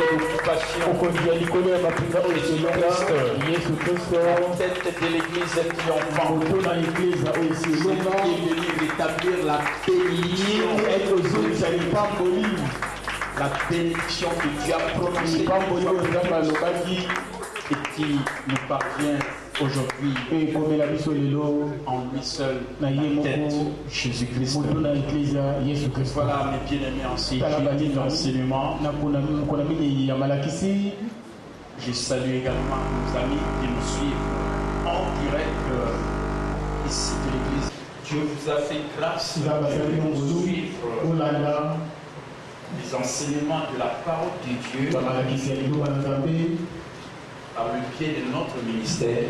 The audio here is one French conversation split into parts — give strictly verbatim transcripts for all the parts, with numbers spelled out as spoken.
préoccupation. La tête de l'église est triomphante. Celui qui est venu rétablir la bénédiction. La bénédiction que Dieu a prononcée et qui nous parvient aujourd'hui en lui seul, la tête, Jésus-Christ. Voilà mes bien-aimés en ces enseignements. Je salue également nos amis qui nous suivent en direct euh, ici de l'église. Dieu vous a fait grâce de suivre les enseignements de la parole de Dieu par le pied de notre ministère.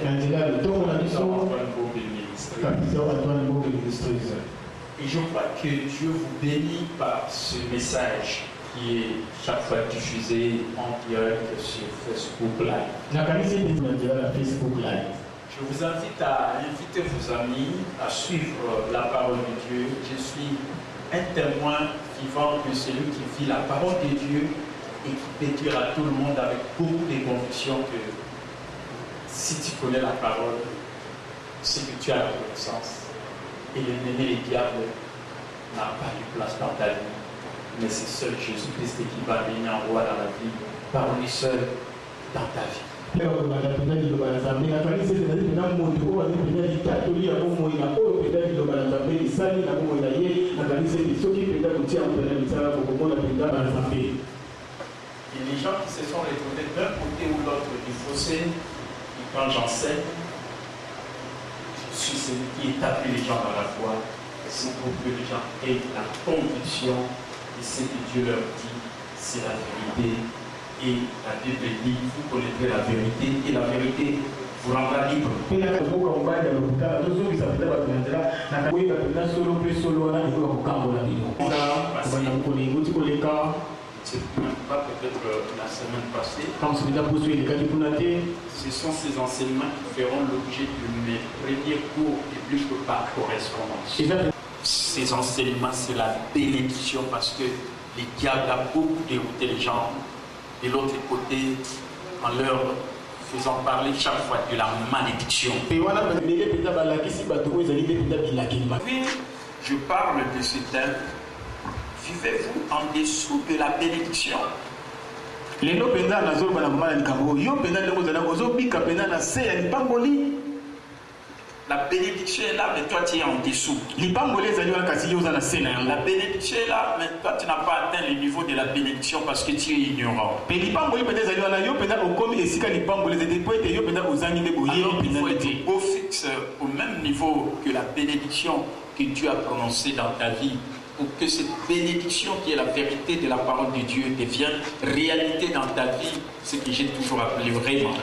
Et je crois que Dieu vous bénit par ce message qui est chaque fois diffusé en direct sur Facebook Live. Je vous invite à inviter vos amis à suivre la parole de Dieu. Je suis un témoin vivant de celui qui vit la parole de Dieu et qui peut dire à tout le monde avec beaucoup de conviction que si tu connais la parole, c'est que tu as la connaissance. Et l'ennemi, le diable, n'a pas de place dans ta vie. Mais c'est seul Jésus-Christ qui va venir en roi dans la vie, par lui seul dans ta vie. Et les gens qui se sont retrouvés d'un côté ou l'autre du fossé, et quand j'enseigne, je suis celui qui établit les gens dans la foi. C'est pour que les gens aient la conviction de ce que Dieu leur dit, c'est la vérité. Et la Bible dit, vous connaîtrez la vérité, et la vérité vous rendra libre. C'est pas peut-être la semaine passée. Ce sont ces enseignements qui feront l'objet de mes premiers cours et plus que par correspondance. Ces enseignements, c'est la bénédiction parce que le diable a beaucoup dérouté les gens. De l'autre côté, en leur faisant parler chaque fois de la malédiction. Puis, je parle de ce thème. Vivez-vous en dessous de la bénédiction? La bénédiction est là, mais toi tu es en dessous. La bénédiction est là, mais toi tu n'as pas atteint le niveau de la bénédiction parce que tu es ignorant. Alors il faut être beau fixe au même niveau que la bénédiction que Dieu a prononcée dans ta vie. Pour que cette bénédiction qui est la vérité de la parole de Dieu devienne réalité dans ta vie, ce que j'ai toujours appelé vraiment.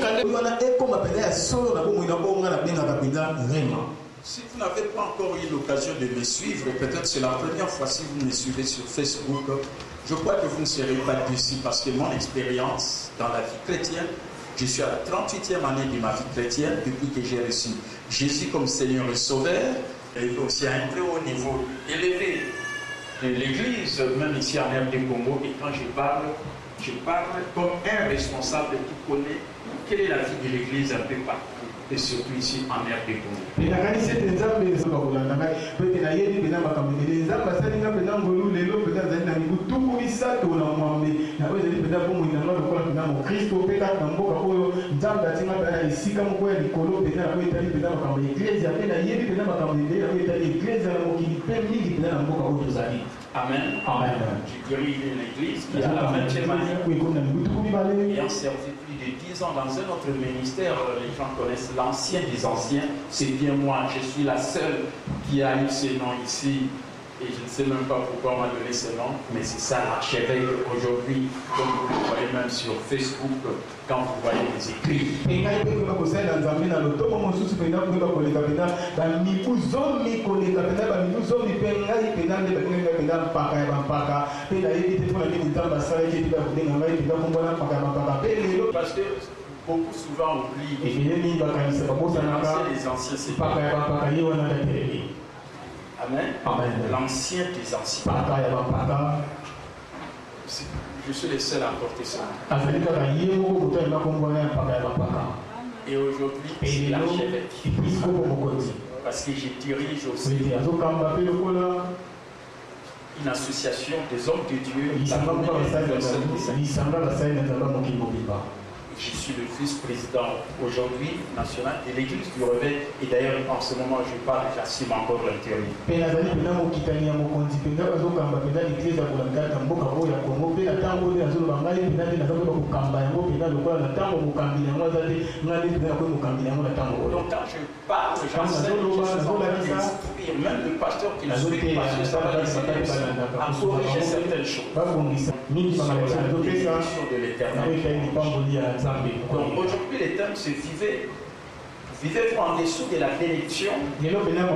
Si vous n'avez pas encore eu l'occasion de me suivre, peut-être c'est la première fois si vous me suivez sur Facebook, je crois que vous ne serez pas déçus parce que mon expérience dans la vie chrétienne, je suis à la trente-huitième année de ma vie chrétienne depuis que j'ai reçu Jésus comme Seigneur et Sauveur. Et aussi à un très haut niveau élevé de l'Église, même ici en R D Congo. Et quand je parle, je parle comme un responsable qui connaît quelle est la vie de l'Église un peu partout. Et surtout ici en R D Congo. Amen. Amen. Je dirige une église qui a la vingtième année et a servi plus de dix ans dans un autre ministère. Les gens connaissent l'ancien des anciens. C'est bien moi. Je suis la seule qui a eu ce nom ici. Et je ne sais même pas pourquoi on m'a donné ce nom, mais c'est ça l'archevêque aujourd'hui, comme vous le voyez même sur Facebook, quand vous voyez les écrits. Parce que beaucoup souvent oublient les anciens, c'est pas. Amen. Amen. L'ancien des anciens. Je Je suis le seul à porter ça. Et aujourd'hui, c'est l'archevêque. Parce que je dirige aussi une association des hommes de Dieu. Je suis le vice-président aujourd'hui national de l'église du Réveil. Et d'ailleurs, en ce moment, je parle, j'assume encore l'intérim. Donc quand je parle, j'enseigne, je suis même le pasteur qui nous suit, parce que ça va les aider à corriger certaines choses. Sur la bénédiction de l'Éternel. Donc aujourd'hui, le thème c'est vivez, vivez-vous en dessous de la bénédiction. Et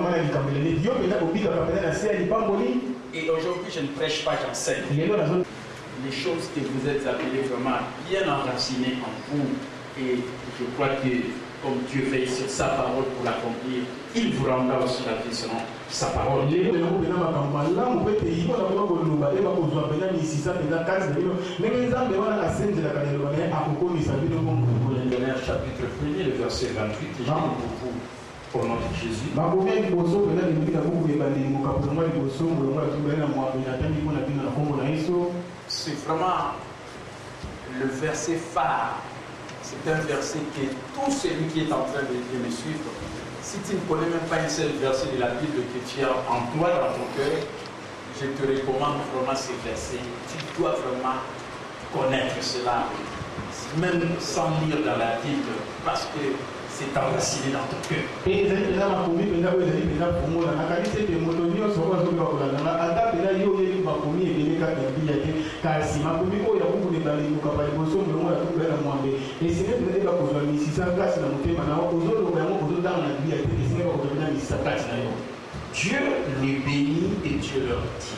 aujourd'hui, je ne prêche pas, j'enseigne. Les choses que vous êtes appelés vraiment bien enracinées en vous. Et je crois que comme Dieu veille sur sa parole pour l'accomplir, il vous rendra aussi la vie selon sa parole. Chapitre premier, le verset vingt-huit, et je lis pour vous au nom de Jésus. C'est vraiment le verset phare. C'est un verset que tout celui qui est en train de, de me suivre, si tu ne connais même pas un seul verset de la Bible que tu as en toi, dans ton cœur, je te recommande vraiment ce verset. Tu dois vraiment connaître cela, même sans lire dans la Bible, parce que c'est enraciné dans ton cœur. Dieu les bénit et Dieu leur dit.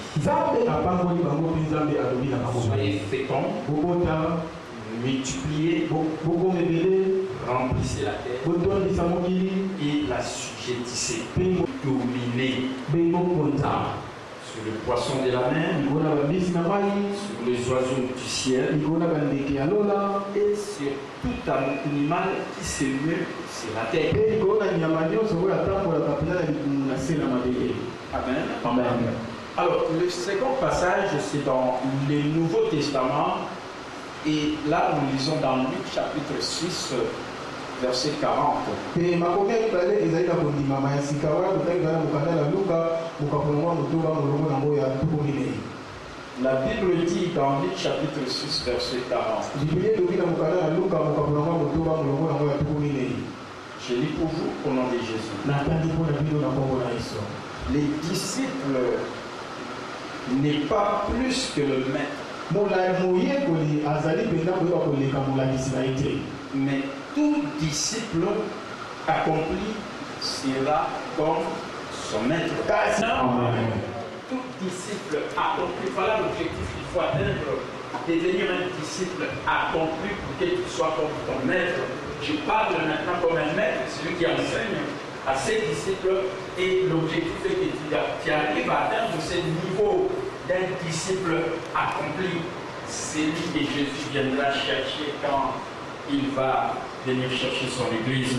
Soyez féconds, multipliez, remplissez la terre et la sujettissez. Dominez sur le poisson de la mer, sur les oiseaux du ciel et sur tout animal qui se meut sur la terre. Amen. Amen. Alors, le second passage, c'est dans le Nouveau Testament. Et là, nous lisons dans Luc chapitre six, verset quarante. La Bible dit dans Luc chapitre six, verset quarante. Je lis pour vous au nom de Jésus. Les disciples n'est pas plus que le maître. Mais tout disciple accompli sera comme son maître. Amen. Tout disciple accompli, voilà l'objectif qu'il faut atteindre, devenir un disciple accompli pour que tu sois comme ton maître. Je parle maintenant comme un maître, celui qui enseigne à ses disciples, et l'objectif est que tu arrives à atteindre ce niveau d'un disciple accompli. C'est lui que Jésus viendra chercher quand il va venir chercher son église.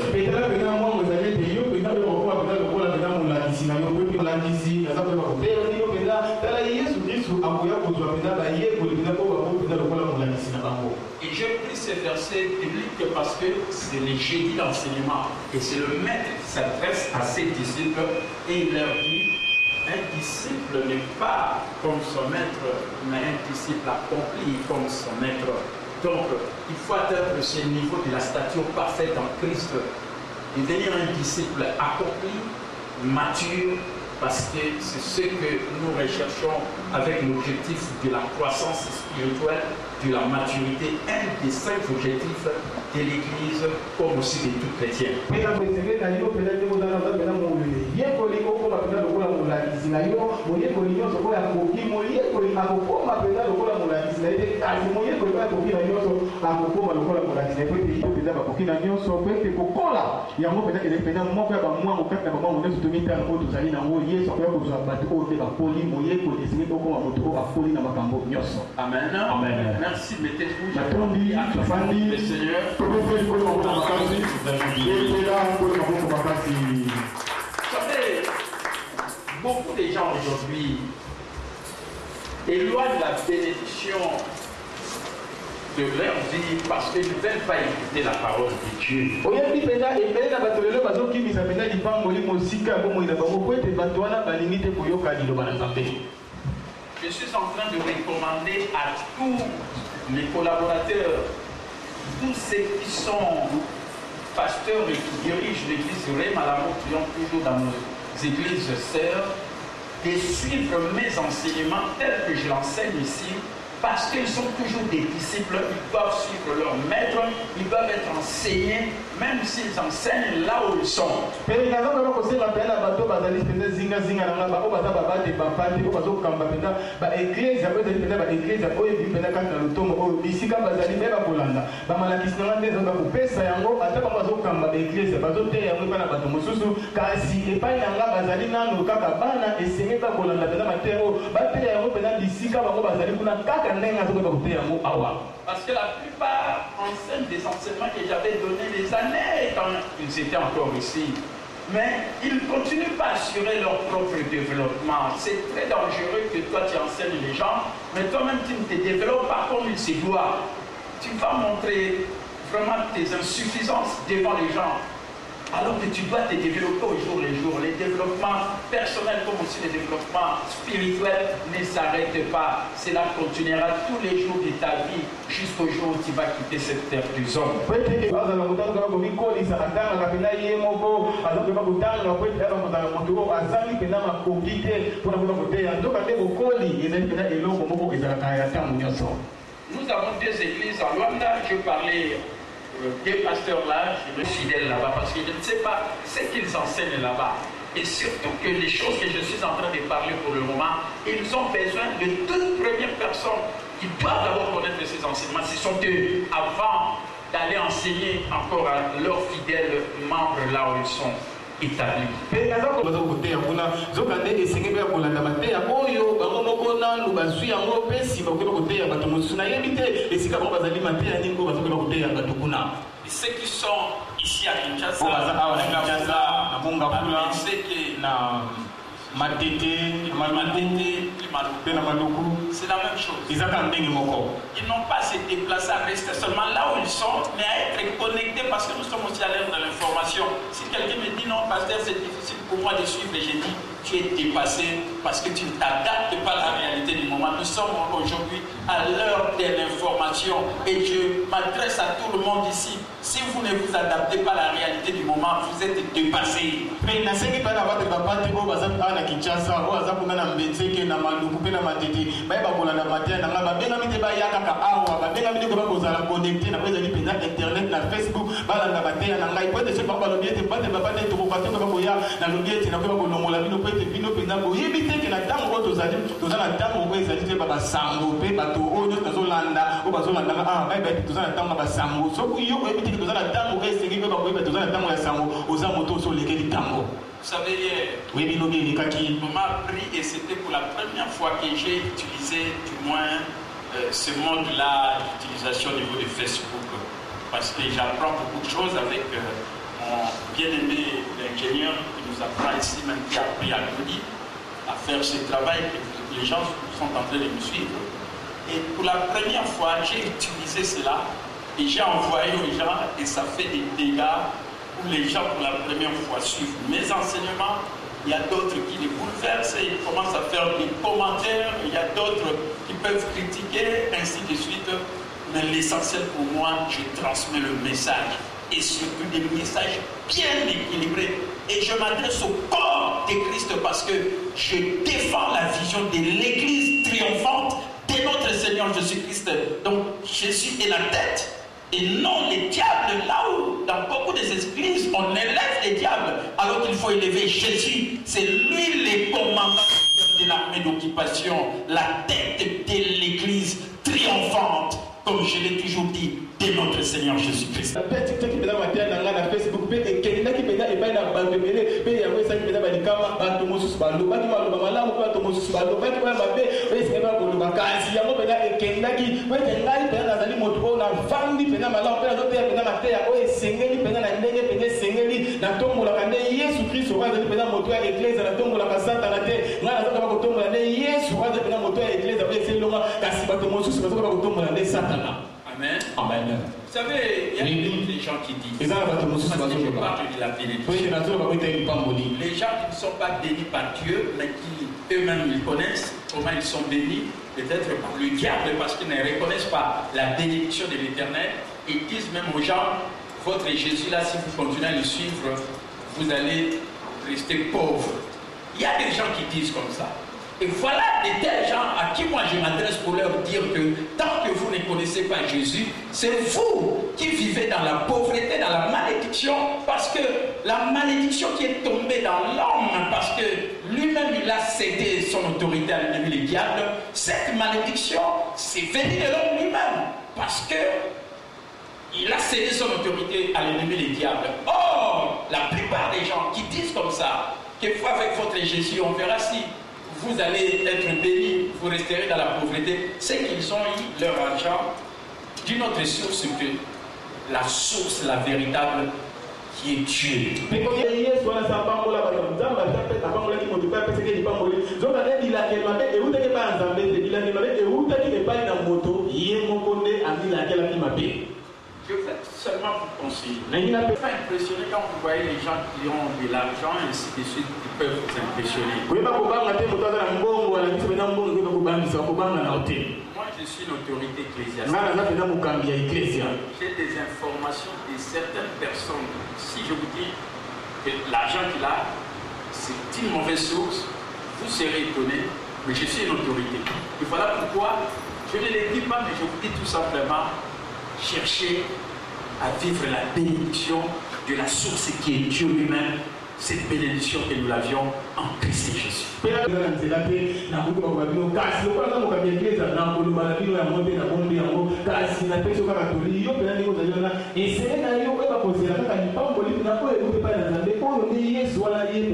Et je pris ce verset biblique parce que c'est le jeudi d'enseignement et c'est le maître qui s'adresse à ses disciples et il leur dit: un disciple n'est pas comme son maître, mais un disciple accompli comme son maître. Donc, il faut atteindre ce niveau de la stature parfaite en Christ, devenir un disciple accompli, mature, parce que c'est ce que nous recherchons avec l'objectif de la croissance spirituelle, de la maturité, un des cinq objectifs de l'Église, comme aussi de tout chrétien. akokoma lokola molatina po ete mpenza bakoki na nyonso po ete kokola yango mpenza ezali mpenza moko ya bamwango kati na bamwango nyonso tomitano oyo tozali nango yesu akoya kozwa bato oyo mpe bapoli moyeko esengi okoma moto oyo apoli na makambo nyonso. Amen. Amen. Merci, mettez-vous. Natondi tofandi topesi likolo maboko makasi epela nkolo maboko makasi. Vous savez, beaucoup de gens aujourd'hui éloignent la bénédiction de leur vie parce qu'ils ne veulent pas écouter la parole de Dieu. Je suis en train de recommander à tous les collaborateurs, tous ceux qui sont pasteurs et qui dirigent l'église Rema l'amour triomphe toujours dans nos églises sœurs, de suivre mes enseignements tels que je l'enseigne ici, parce qu'ils sont toujours des disciples, ils doivent suivre leur maître, ils doivent être enseignés, même s'ils enseignent là où ils sont. Parce que la plupart enseignent des enseignements que j'avais donnés des années quand ils étaient encore ici. Mais ils ne continuent pas à assurer leur propre développement. C'est très dangereux que toi tu enseignes les gens, mais toi-même tu ne te développes pas comme il se doit. Tu vas montrer vraiment tes insuffisances devant les gens. Alors que tu dois te développer au jour le jour. Les développements personnels comme aussi les développements spirituels ne s'arrêtent pas. Cela continuera tous les jours de ta vie jusqu'au jour où tu vas quitter cette terre des hommes. Nous avons deux églises en Rwanda. Je parlais des pasteurs là, je me suis fidèle là-bas parce que je ne sais pas ce qu'ils enseignent là-bas. Et surtout que les choses que je suis en train de parler pour le moment, ils ont besoin de deux premières personnes qui doivent d'abord connaître ces enseignements. Ce sont eux, avant d'aller enseigner encore à leurs fidèles membres là où ils sont établis. Et ceux qui sont ici à Kinshasa, c'est la même chose. Ils n'ont pas à se déplacer, à rester seulement là où ils sont, mais à être connectés parce que nous sommes aussi à l'ère de l'information. Si quelqu'un me dit non, pasteur, c'est difficile pour moi de suivre, j'ai dit, tu es dépassé parce que tu ne t'adaptes pas à la réalité du moment. Nous sommes aujourd'hui à l'heure de l'information et je m'adresse à tout le monde ici. Si vous ne vous adaptez pas à la réalité du moment, vous êtes dépassé. Vous savez, hier, on m'a appris et c'était pour la première fois que j'ai utilisé du moins euh, ce mode-là d'utilisation au niveau de Facebook. Parce que j'apprends beaucoup de choses avec euh, mon bien-aimé l'ingénieur qui nous apprend ici, même qui a appris à Claudie à faire ce travail que les gens sont en train de me suivre. Et pour la première fois, j'ai utilisé cela et j'ai envoyé aux gens et ça fait des dégâts où les gens pour la première fois suivent mes enseignements. Il y a d'autres qui les bouleversent et ils commencent à faire des commentaires. Il y a d'autres qui peuvent critiquer, ainsi de suite. Mais l'essentiel pour moi, je transmets le message. Et surtout des messages bien équilibrés. Et je m'adresse au corps de Christ parce que je défends la vision de l'Église triomphante de notre Seigneur Jésus-Christ. Donc Jésus est la tête. Et non les diables, là où dans beaucoup des églises on élève les diables alors qu'il faut élever Jésus. C'est lui le commandant de l'armée d'occupation, la tête de l'église triomphante comme je l'ai toujours dit, de notre Seigneur Jésus-Christ. Amen. Amen. Vous savez, il y a oui. des gens qui disent, parce que je parle de la bénédiction, les gens qui ne sont pas bénis par Dieu, mais qui eux-mêmes ils connaissent comment ils sont bénis, peut-être par le diable, parce qu'ils ne reconnaissent pas la bénédiction de l'Éternel, ils disent même aux gens, votre Jésus là, si vous continuez à le suivre, vous allez rester pauvre. Il y a des gens qui disent comme ça. Et voilà de tels gens à qui moi je m'adresse pour leur dire que tant que vous ne connaissez pas Jésus, c'est vous qui vivez dans la pauvreté, dans la malédiction, parce que la malédiction qui est tombée dans l'homme, parce que lui-même il a cédé son autorité à l'ennemi le diable, cette malédiction c'est venu de l'homme lui-même, parce que il a cédé son autorité à l'ennemi le diable. Or, la plupart des gens qui disent comme ça, que fois avec votre Jésus, on verra si vous allez être bénis, vous resterez dans la pauvreté, c'est qu'ils ont eu leur argent d'une autre source que la source, la véritable, qui est Dieu. Je vais seulement vous conseiller. Ne soyez pas impressionné quand vous voyez les gens qui ont de l'argent et ainsi de suite, qui peuvent vous impressionner. Moi, je suis une autorité ecclésiastique. J'ai des informations de certaines personnes. Si je vous dis que l'argent qu'il a, c'est une mauvaise source, vous serez étonné, mais je suis une autorité. Et voilà pourquoi, je ne le dis pas, mais je vous dis tout simplement, chercher à vivre la bénédiction de la source qui est Dieu lui-même, cette bénédiction que nous l'avions en Christ Jésus. Il y a des gens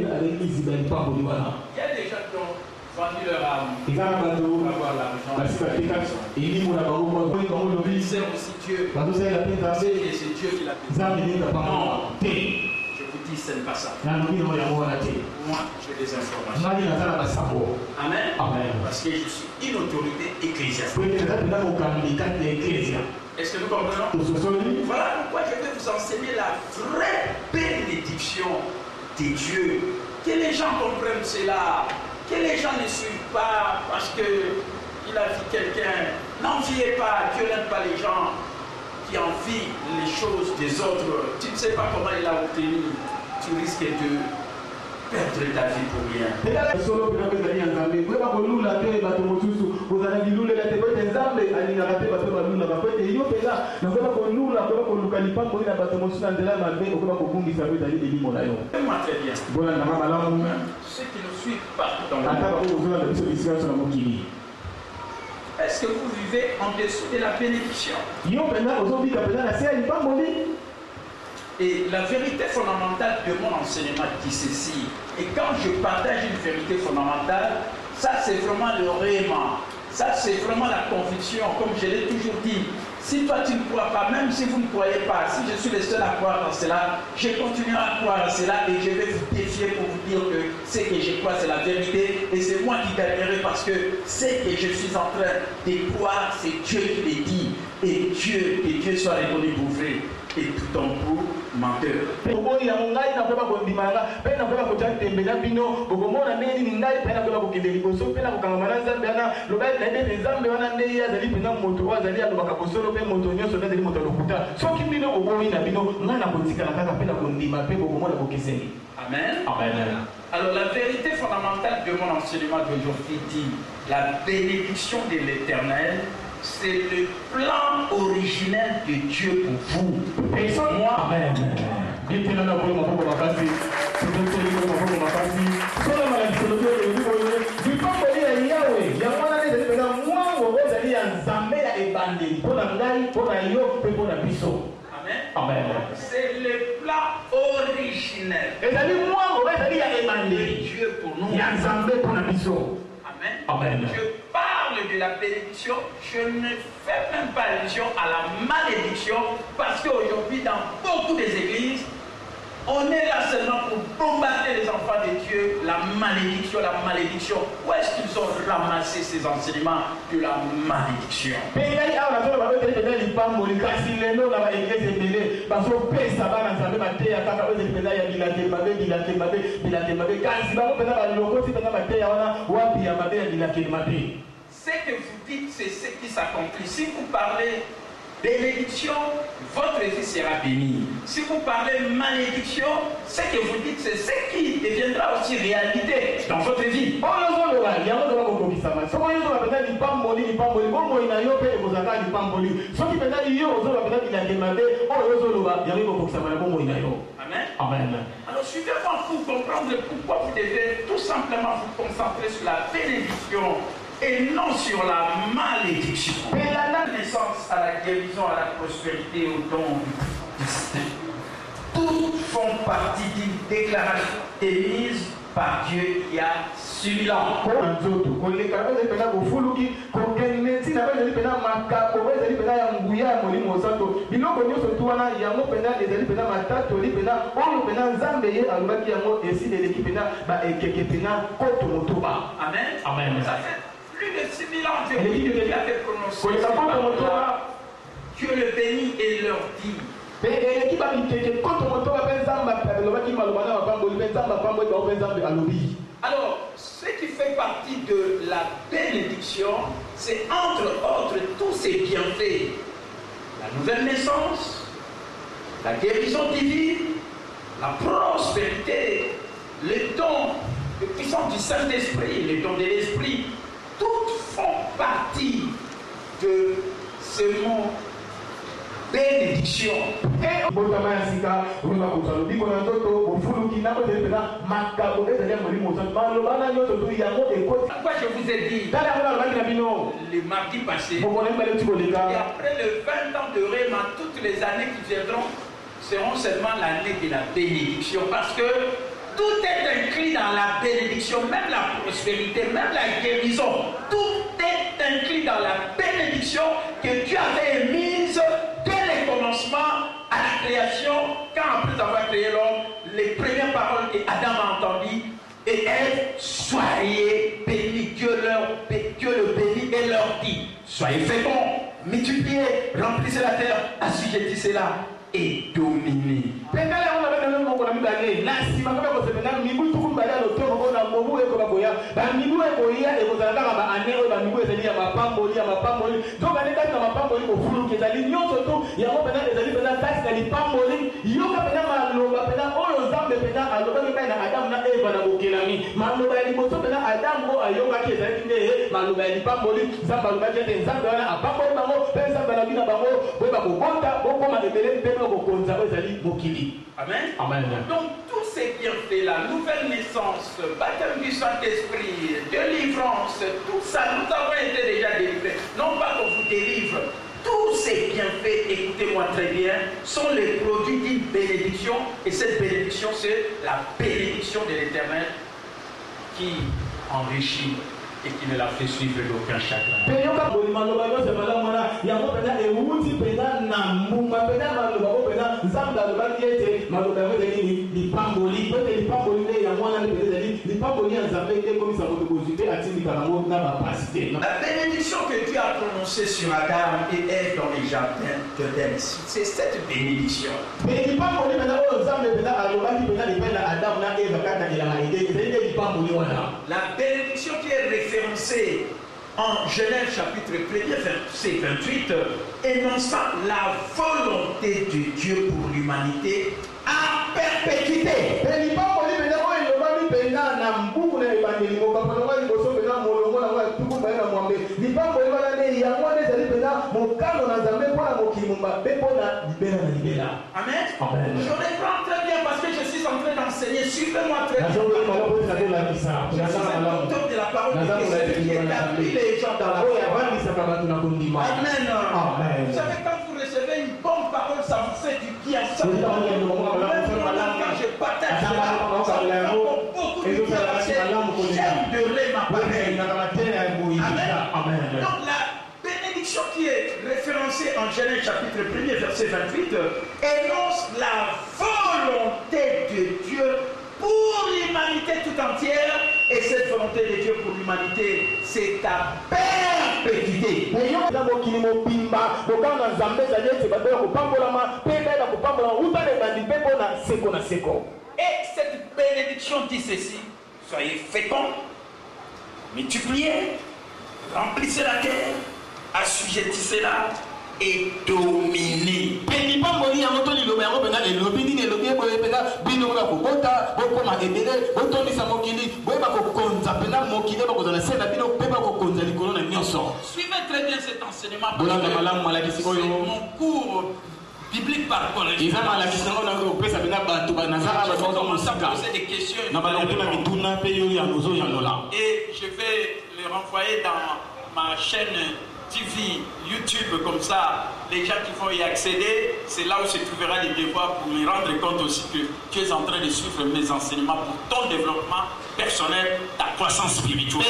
qui ont vendu leur âme pour avoir l'argent. Il sert aussi Dieu. Et c'est Dieu qui l'a payé. Non, je vous dis, ce n'est pas ça. Moi, j'ai des informations. Amen. Amen. Parce que je suis une autorité ecclésiastique. Est-ce que nous comprenons? Voilà pourquoi je vais vous enseigner la vraie bénédiction de Dieu. Que les gens comprennent cela. Que les gens ne suivent pas parce qu'il a vu quelqu'un. N'enviez pas, Dieu n'aime pas les gens qui envient les choses des autres. Tu ne sais pas comment il a obtenu. Tu risques de perdre ta vie pour rien. Fais-moi très bien. Ceux qui nous suivent partout dans le monde. Est-ce que vous vivez en dessous de la bénédiction? Et la vérité fondamentale de mon enseignement dit ceci. Et quand je partage une vérité fondamentale, ça c'est vraiment le réellement. Ça c'est vraiment la conviction, comme je l'ai toujours dit. Si toi tu ne crois pas, même si vous ne croyez pas, si je suis le seul à croire en cela, je continuerai à croire en cela et je vais vous défier pour vous dire que ce que je crois c'est la vérité et c'est moi qui gagnerai parce que ce que je suis en train de croire, c'est Dieu qui le dit. Et Dieu, que Dieu soit reconnu pour vrai et tout en vous menteur. Amen. Amen. Alors la vérité fondamentale de mon enseignement d'aujourd'hui dit la bénédiction de l'Éternel, c'est le plan originel de Dieu pour vous. Et ça, moi, Amen. Amen. Amen. C'est le plat originel de Dieu pour nous. Amen. Amen. Je parle de la bénédiction, je ne fais même pas allusion à la malédiction, parce qu'aujourd'hui, dans beaucoup des églises, on est là seulement pour bombarder les enfants de Dieu, la malédiction, la malédiction. Où est-ce qu'ils ont ramassé ces enseignements de la malédiction? Ce que vous dites, c'est ce qui s'accomplit. Si vous parlez bénédiction, votre vie sera bénie. Si vous parlez malédiction, ce que vous dites, c'est ce qui deviendra aussi réalité dans votre vie. Amen. Amen. Alors suivez-moi pour comprendre pourquoi vous devez tout simplement vous concentrer sur la bénédiction et non sur la malédiction. Et la naissance à la guérison, à la prospérité, au don du destin, toutes font partie d'une déclaration émise par Dieu il y a six mille ans. Amen. Amen. Ça fait plus de six mille ans que Dieu a fait prononcer. Dieu le bénit et leur dit. Alors, ce qui fait partie de la bénédiction, c'est entre autres tous ces bienfaits. La nouvelle naissance, la guérison divine, la prospérité, les dons, les puissances du Saint-Esprit, les dons de l'Esprit, toutes font partie de ce mot bénédiction. Pourquoi je vous ai dit le mardi passé, et après le vingt ans de Réma, toutes les années qui viendront seront seulement l'année de la bénédiction, parce que tout est inclus dans la bénédiction, même la prospérité, même la guérison. Tout est inclus dans la bénédiction que Dieu avait émise dès le commencement à la création, quand après avoir créé l'homme, les premières paroles que Adam a entendues et Ève, soyez bénis. Dieu, leur, Dieu le bénit et leur dit, soyez féconds, multipliez, remplissez la terre, assujettissez-la et dominez. Amen. Amen. Donc tous ces bienfaits, la nouvelle naissance, baptême du Saint-Esprit, délivrance, tout ça, nous avons été déjà délivrés. Non pas qu'on vous délivre. Tous ces bienfaits, écoutez-moi très bien, sont les produits d'une bénédiction. Et cette bénédiction, c'est la bénédiction de l'Éternel qui enrichit et qui ne la fait suivre d'aucun chagrin. La bénédiction que Dieu a prononcée sur Adam et Ève dans les jardins de l'Éden, c'est cette bénédiction. La bénédiction qui est référencée en Genèse chapitre premier, verset vingt-huit, énonçant la volonté de Dieu pour l'humanité à perpétuité. Amen. Amen. Je reprends très bien parce que je suis en train d'enseigner. Suivez-moi très bien. Je suis un auteur de la parole de Dieu, qui établit les gens dans la foi. Amen. Amen. Vous savez, quand vous recevez dis à ça. Même quand je partage cela, ça me fait beaucoup de bien parce que j'aime donner ma parole. Amen. Donc la bénédiction qui est référencée en Genèse chapitre premier verset vingt-huit énonce la volonté de Dieu pour l'humanité tout entière, et cette volonté de Dieu pour l'humanité, c'est ta perpétuité. Et cette bénédiction dit ceci: soyez féconds, multipliez, remplissez la terre, assujettissez-la et dominez. Suivez très bien cet enseignement. C'est mon cours biblique par correction. Je commence à poser des questions. Et je vais le renvoyer dans ma chaîne T V, YouTube, comme ça, les gens qui vont y accéder, c'est là où se trouvera les devoirs pour me rendre compte aussi que tu es en train de suivre mes enseignements pour ton développement personnel, ta croissance spirituelle.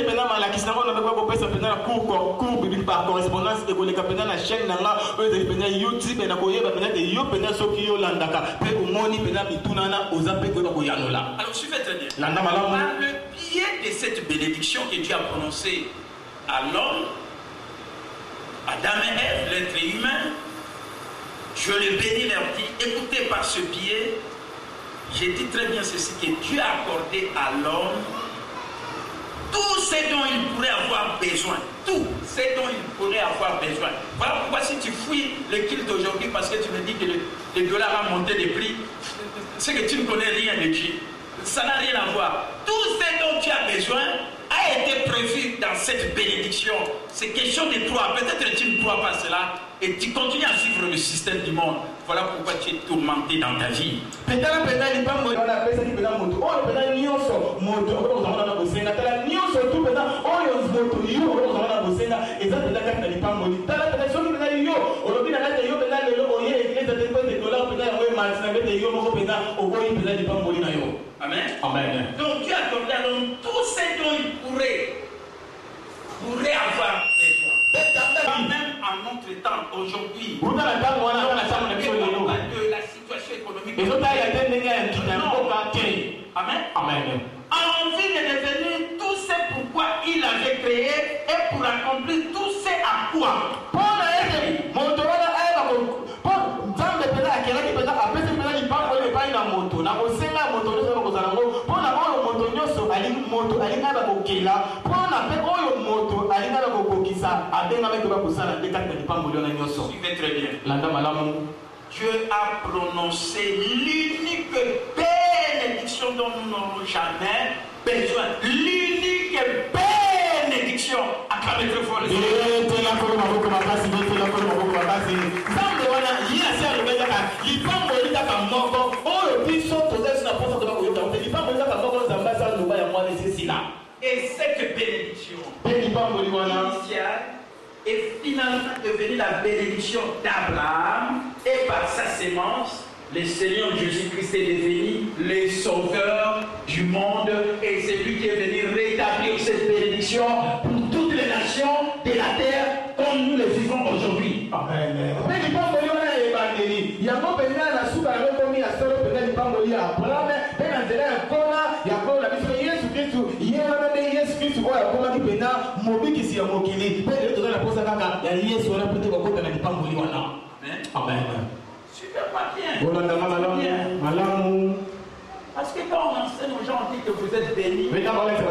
Alors, suivez très bien. Par le biais de cette bénédiction que Dieu a prononcée à l'homme, Adam et Ève, l'être humain, je le bénis, leur dit, écoutez par ce biais, j'ai dit très bien ceci, que Dieu a accordé à l'homme tout ce dont il pourrait avoir besoin. Tout ce dont il pourrait avoir besoin. Voilà pourquoi si tu fouilles le culte aujourd'hui parce que tu me dis que le, le dollar a monté de prix, c'est que tu ne connais rien de Dieu. Ça n'a rien à voir. Tout ce dont tu as besoin a été prévu dans cette bénédiction. C'est question de toi. Peut-être que tu ne crois pas cela et tu continues à suivre le système du monde. Voilà pourquoi tu es tourmenté dans ta vie. Amen. Amen. Donc Dieu a accordé à l'homme tout ce dont il pourrait, pourrait avoir besoin. Même en notre temps, aujourd'hui, de la situation économique. Amen. Amen. En envie de devenir tout ce pourquoi il avait créé et pour accomplir tout ce à quoi. Suivez très bien. Dieu a prononcé l'unique bénédiction dont nous n'aurons jamais besoin. L'unique bénédiction. Acclamez très fort les et cette bénédiction initiale est finalement devenue la bénédiction d'Abraham, et par sa sémence, le Seigneur Jésus-Christ est devenu le sauveur du monde, et c'est lui qui est venu rétablir cette bénédiction pour toutes les nations de la terre comme nous le vivons aujourd'hui. Amen. Amen. Super pas bien. Parce que quand on enseigne aux gens, on dit que vous êtes bénis. Les gens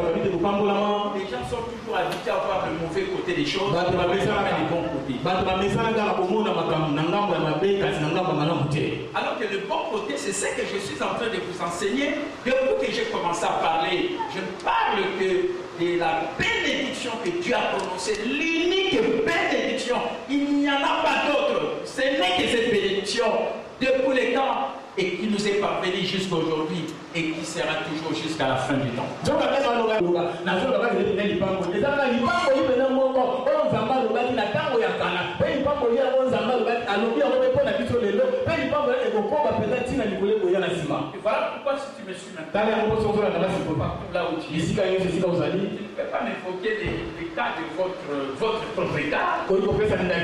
sont toujours habitués à voir le mauvais côté des choses. Mais pas les bons côtés. Alors que le bon côté, c'est ce que je suis en train de vous enseigner. Depuis que j'ai commencé à parler, je ne parle que de la bénédiction que Dieu a prononcée, l'unique bénédiction. Il n'y en a pas d'autre. Ce n'est que cette bénédiction depuis les temps et qui nous est parvenu jusqu'à aujourd'hui et qui sera toujours jusqu'à la fin du temps. voilà pourquoi si tu me suis maintenant, là où tu es, tu ne peux pas m'évoquer les, les cas de votre, votre propriétaire. Non, mon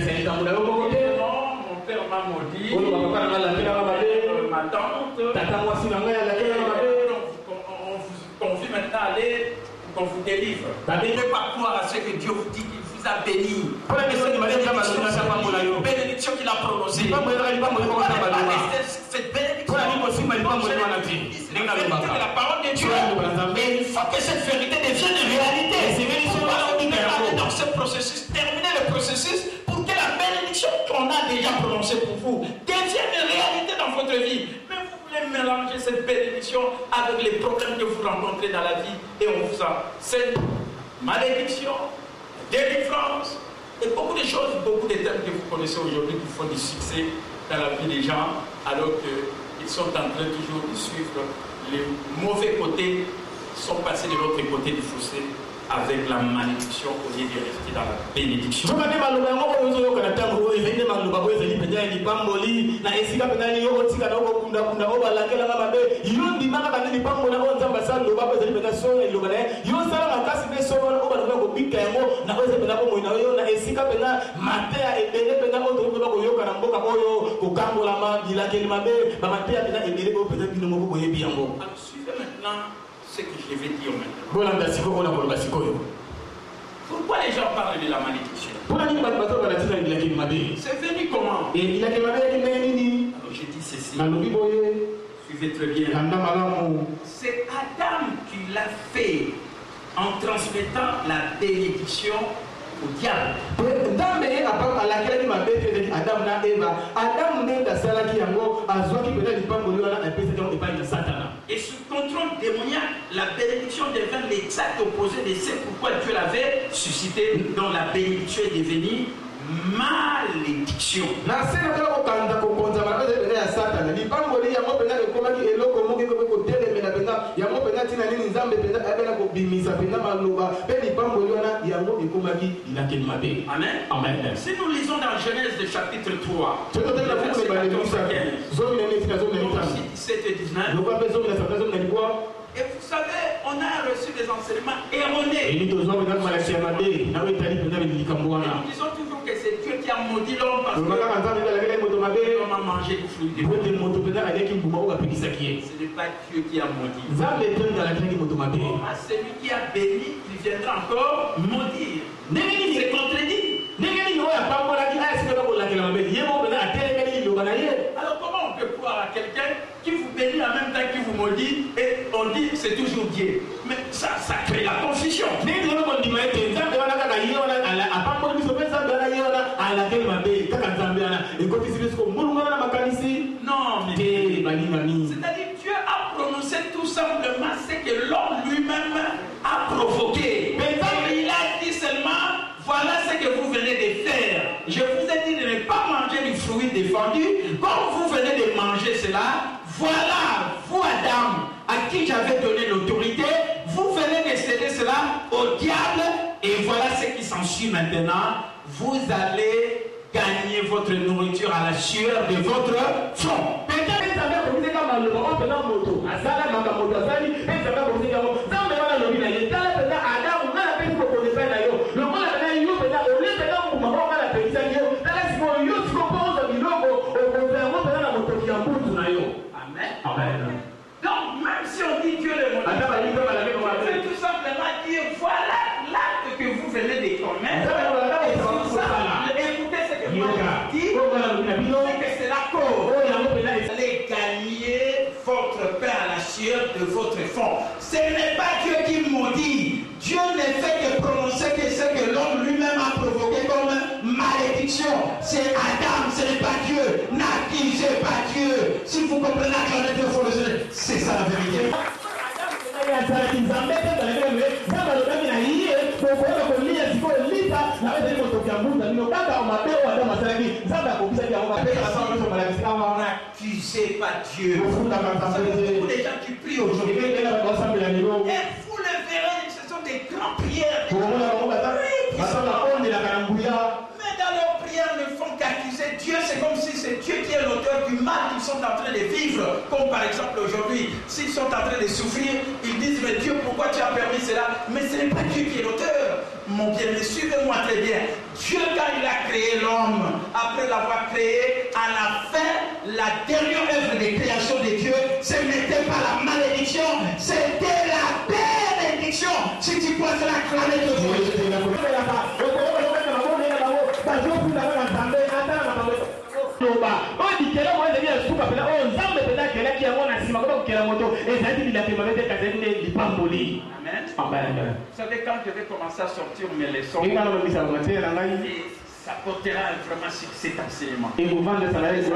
père m'a maudit, euh, ma tante, on vous convie maintenant à aller qu'on vous délivre. Vous ne pouvez pas croire à ce que Dieu vous dit qu'il vous a béni. Bénédiction qu'il a prononcée. Cette bénédiction, la parole de Dieu. Et il faut que cette vérité devienne une réalité. Dans ce processus, terminer le processus pour que la bénédiction qu'on a déjà prononcée pour vous devienne une réalité dans votre vie. Mais vous voulez mélanger cette bénédiction avec les problèmes que vous rencontrez dans la vie et on vous enseigne malédiction, délivrance et beaucoup de choses, beaucoup de thèmes que vous connaissez aujourd'hui qui font du succès dans la vie des gens alors qu'ils sont en train toujours de suivre les mauvais côtés, sont passés de l'autre côté du fossé avec la malédiction au lieu de rester dans la bénédiction. Alors suivez maintenant ce que je vais dire maintenant. Pourquoi les gens parlent de la malédiction? C'est venu comment? Alors je dis ceci. Suivez très bien. C'est Adam qui l'a fait en transmettant la bénédiction au diable. Et sous contrôle démoniaque, la bénédiction devint l'exact opposé de ce pourquoi Dieu l'avait suscité, dont la bénédiction est devenue malédiction. Amen. Amen. Si nous lisons dans Genèse le chapitre trois, dix-sept et dix-neuf, et vous savez, on a reçu des enseignements erronés. Et nous disons toujours que c'est Dieu qui a maudit l'homme parce que l'homme a mangé du fruit de l'homme. Ce n'est pas Dieu qui a maudit. Celui qui a béni, il viendra encore maudire. C'est contredit. Alors comment on peut croire à quelqu'un qui vous bénit en même temps qu'il vous maudit et on dit c'est toujours Dieu? Mais ça, ça crée la confusion. Non, mais c'est-à-dire Dieu a prononcé tout simplement ce que l'homme lui-même a provoqué. Mais il a dit seulement voilà ce que vous venez de faire. Je vous ai dit de ne pas manger du fruit défendu. Comme vous venez de manger cela, voilà, vous Adam, à qui j'avais donné l'autorité, vous venez de céder cela au diable. Et voilà ce qui s'ensuit maintenant. Vous allez gagner votre nourriture à la sueur de votre front. Amen. Donc, même si on dit Dieu le maudit, on peut tout simplement dire voilà l'acte que vous venez de commettre. Et tout ça, écoutez ce que moi je dis, c'est que c'est la cause. Vous allez gagner votre pain à la sueur de votre front. Ce n'est pas Dieu qui maudit. Dieu ne fait que prononcer que ce que l'homme lui-même a provoqué comme malédiction. C'est Adam, ce n'est pas Dieu. N'accusez pas Dieu. Si vous comprenez la clarté de vos yeux, c'est ça la vérité. N'accusez pas Dieu. Beaucoup de gens qui prient aujourd'hui. Et vous le verrez, ce sont des grandes prières. Mais dans leurs prières, ne font qu'accuser Dieu. C'est comme si c'est Dieu qui est du mal qu'ils sont en train de vivre, comme par exemple aujourd'hui, s'ils sont en train de souffrir, ils disent mais Dieu, pourquoi tu as permis cela? Mais ce n'est pas Dieu qui est l'auteur. Mon bien-aimé, suivez-moi très bien. Dieu, quand il a créé l'homme, après l'avoir créé, à la fin, la dernière œuvre de création de Dieu, ce n'était pas la malédiction, c'était la bénédiction. Si tu crois cela, acclamez de vous. Amen. Vous savez, quand je vais commencer à sortir mes leçons, et ça portera vraiment sur cet enseignement. Et vous vendez ça là, c'est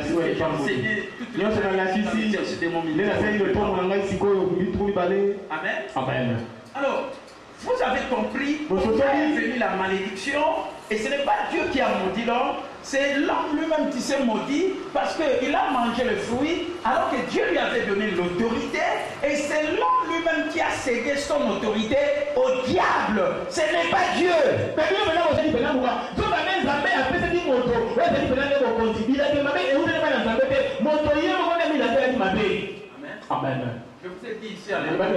Amen. Amen. Alors, vous avez compris pourquoi est venue la malédiction, et ce n'est pas Dieu qui a maudit l'homme, c'est l'homme lui-même qui s'est maudit parce qu'il a mangé le fruit alors que Dieu lui avait donné l'autorité, et c'est l'homme lui-même qui a cédé son autorité au diable. Ce n'est pas Dieu. Amen. Amen. Je vous ai dit ici à l'époque,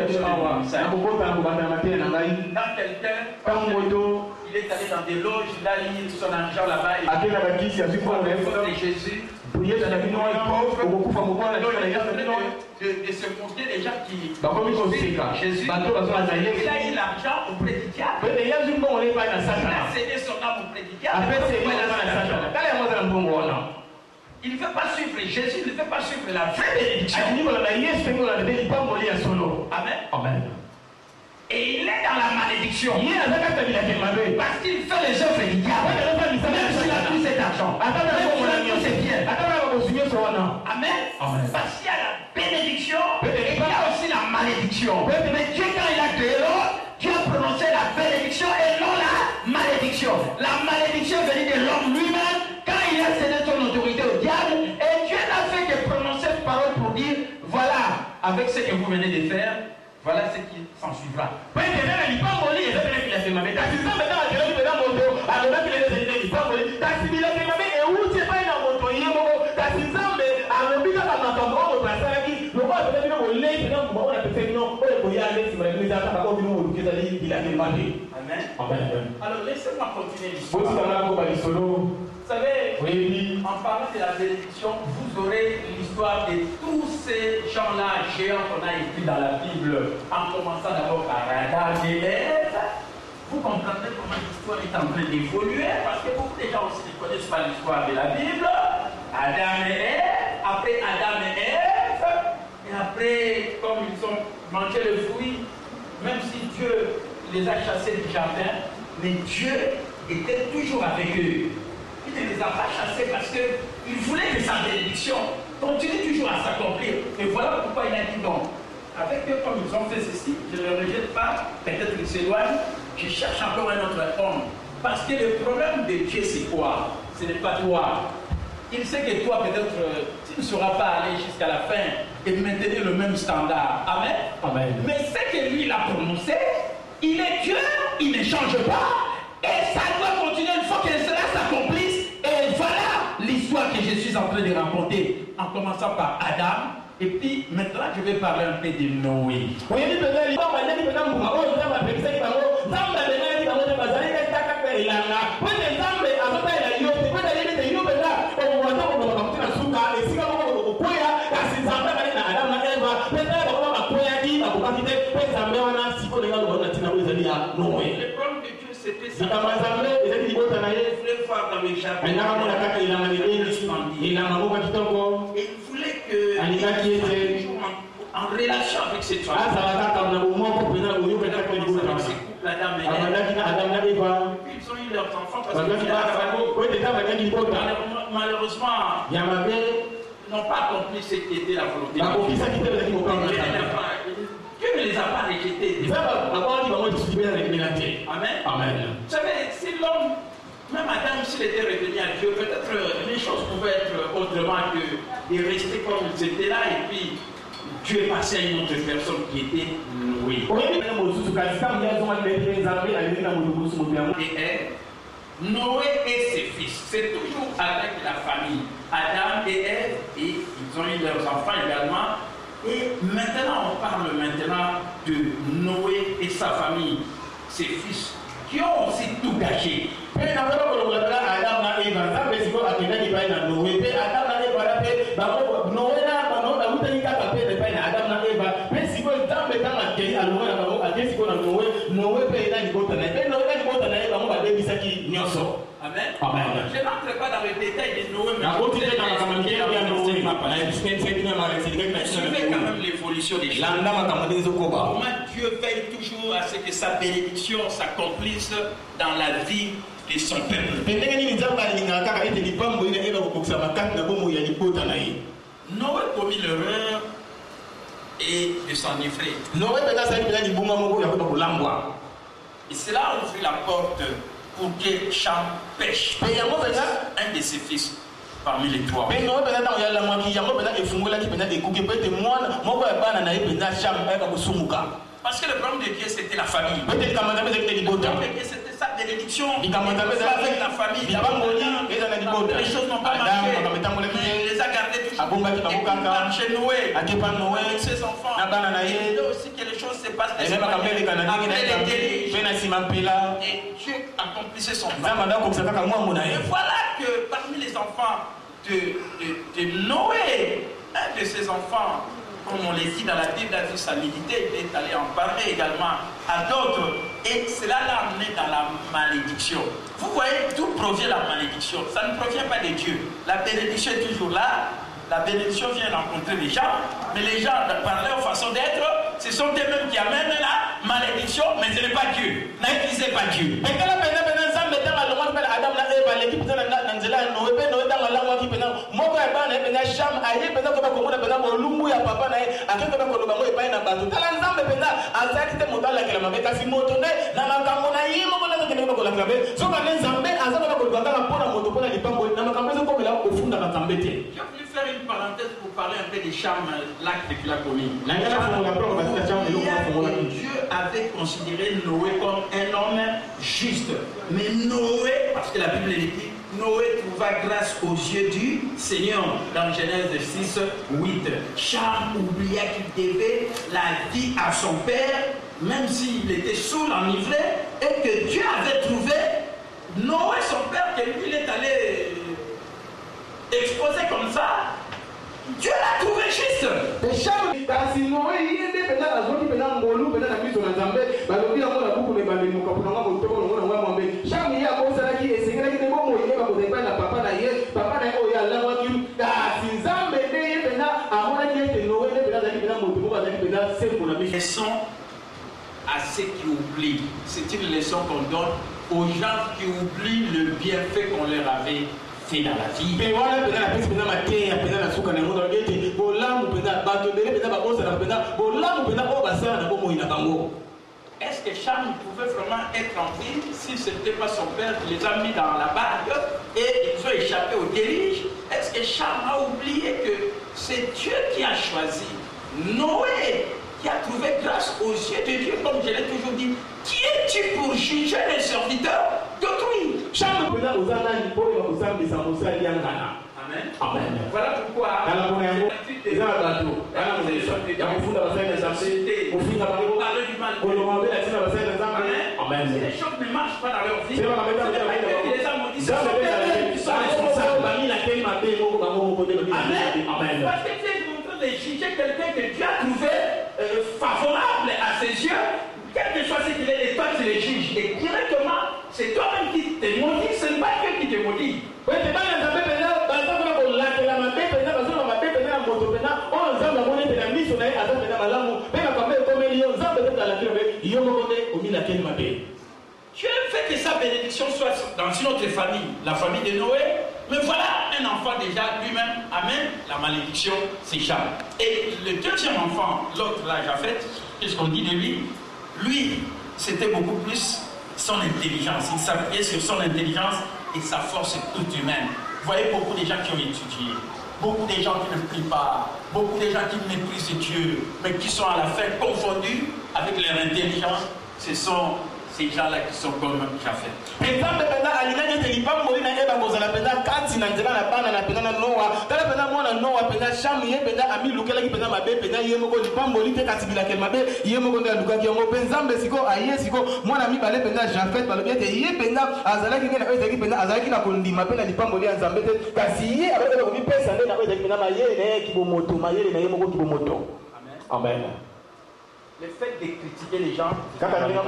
quand quelqu'un, il est allé dans des loges, il a mis son argent là-bas, et il a fait Jésus. De, de, de se montrer les gens qui Jésus, il a eu l'argent auprès du diable. Il a cédé son âme auprès du diable. Il ne veut pas suivre Jésus, il ne veut pas suivre la vraie bénédiction. Amen. Amen. Et il est dans la malédiction. Parce qu'il fait les œuvres du diable. Même s'il a tout cet argent. Même s'il a tout ses biens. Amen. Parce qu'il y a la bénédiction et il y a aussi la malédiction. Mais Dieu, quand il a créé l'homme, Dieu a prononcé la bénédiction et non la malédiction. La malédiction venue de l'homme lui-même quand il a cédé son autorité au diable, et Dieu n'a fait que prononcer cette parole pour dire voilà, avec ce que vous venez de faire, voilà ce qui s'en suivra. Amen. Alors laissez-moi continuer l'histoire. Vous savez, oui. En parlant de la bénédiction, vous aurez l'histoire de tous ces gens-là géants qu'on a écrits dans la Bible, en commençant d'abord par Adam et Ève. Vous comprendrez comment l'histoire est en train d'évoluer, parce que beaucoup de gens aussi ne connaissent pas l'histoire de la Bible. Adam et Ève, après Adam et Ève, et après, comme ils ont mangé le fruit, même si Dieu les a chassés du jardin, mais Dieu était toujours avec eux. Il ne les a pas chassés parce qu'il voulait que sa bénédiction continue toujours à s'accomplir. Et voilà pourquoi il a dit non. Avec eux, comme ils ont fait ceci, je ne le rejette pas, peut-être qu'ils s'éloignent, je cherche encore un autre homme. Parce que le problème de Dieu, c'est quoi? Ce n'est pas toi. Il sait que toi, peut-être, tu ne sauras pas aller jusqu'à la fin et maintenir le même standard. Amen. Amen. Mais ce que lui, il a prononcé, il est Dieu, il ne change pas. Et ça doit continuer une fois que cela s'accomplisse. Et voilà l'histoire que je suis en train de raconter, en commençant par Adam. Et puis maintenant, je vais parler un peu de Noé. Le problème de Dieu, c'était ça. Il voulait voir dans les jardins. Et il voulait que en relation avec cette femme. Ils ont eu leurs enfants parce que malheureusement, ils n'ont pas accompli ce qui était la volonté de Dieu. Dieu ne les a pas rejetés. Amen. Amen. Vous savez, si l'homme, même Adam, s'il était revenu à Dieu, peut-être les choses pouvaient être autrement que de rester comme ils étaient là et puis Dieu est passé à une autre personne qui était Noé. Et elle, Noé et ses fils, c'est toujours avec la famille. Adam et Ève leurs enfants également. Et maintenant, on parle maintenant de Noé et sa famille, ses fils, qui ont aussi tout gâché. Amen. Amen. Je n'entre pas dans le détail de Noé, mais je suivez quand même l'évolution des choses. Comment Dieu veille toujours à ce que sa bénédiction s'accomplisse dans la vie de son peuple. Noé commis l'erreur et de s'enivrer. Et cela ouvre la porte pour que Cham pêche un de ses fils parmi les trois. Parce que le problème de Dieu, c'était la famille. Le problème de Dieu, c'était sa bénédiction. Il avec la famille. Les choses n'ont pas marché. Il les a gardés toujours. Et chez Noé, avec ses enfants. Il y a aussi que les choses se passent. Après les délits. Et Dieu accomplissait son plan. Et voilà que parmi les enfants de, de, de Noé, un de ses enfants, comme on les dit dans la Bible, a vu sa milité, il est allé en parler également à d'autres. Et cela l'a amené dans la malédiction. Vous voyez d'où provient la malédiction. Ça ne provient pas de Dieu. La bénédiction est toujours là. La bénédiction vient rencontrer les gens. Mais les gens, par leur façon d'être, ce sont eux-mêmes qui amènent la malédiction, mais ce n'est pas Dieu. N'accusez pas Dieu. J'ai voulu faire une parenthèse pour parler un peu de Cham, l'acte qu'il a commis. Dieu avait considéré Noé comme un homme juste. Mais Noé, parce que la Bible le dit, Noé trouva grâce aux yeux du Seigneur dans Genèse six, huit. Cham oublia qu'il devait la vie à son père, même s'il était saoul, enivré, et que Dieu avait trouvé Noé, son père, que lui, il est allé exposé comme ça. Dieu l'a trouvé juste. Leçon à ceux qui oublient. C'est une leçon qu'on donne aux gens qui oublient le bienfait qu'on leur avait fait dans la vie. Est-ce que Cham pouvait vraiment être en vie si ce n'était pas son père qui les a mis dans la barque et ils ont échappé au déluge? Est-ce que Cham a oublié que c'est Dieu qui a choisi Noé, qui a trouvé grâce aux yeux de Dieu, comme je l'ai toujours dit? Qui es-tu pour juger les serviteurs d'autrui? Amen. Amen. Voilà pourquoi les choses ne marchent pas dans leur vie. Les hommes ont dit ça. Amen. Parce que tu es en train de juger quelqu'un que Dieu a trouvé euh, favorable à ses yeux, quel que soit ce qu'il est, et toi tu les juges. Et directement, c'est toi-même qui te maudis, ce n'est pas Dieu qui te maudit. Dieu fait que sa bénédiction soit dans une autre famille, la famille de Noé. Mais voilà un enfant déjà lui-même amène la malédiction, c'est Cham. Et le deuxième enfant, l'autre là, Japhet, qu'est-ce qu'on dit de lui? Lui, c'était beaucoup plus son intelligence. Il s'appuyait sur son intelligence et sa force toute humaine. Vous voyez beaucoup de gens qui ont étudié, beaucoup de gens qui ne prient pas, beaucoup de gens qui méprisent Dieu, mais qui sont à la fin confondus avec leur intelligence. Ce sont ces gens-là qui sont comme Japheth. Amen. Le fait de critiquer les gens, quand vous êtes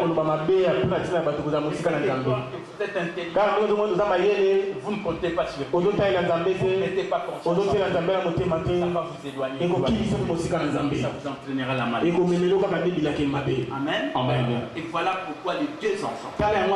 intelligent, vous ne comptez pas sur eux. Vous n'êtes pas conscient. Ça va vous éloigner. Ça vous entraînera la maladie. Amen. Amen. Et voilà pourquoi les deux enfants,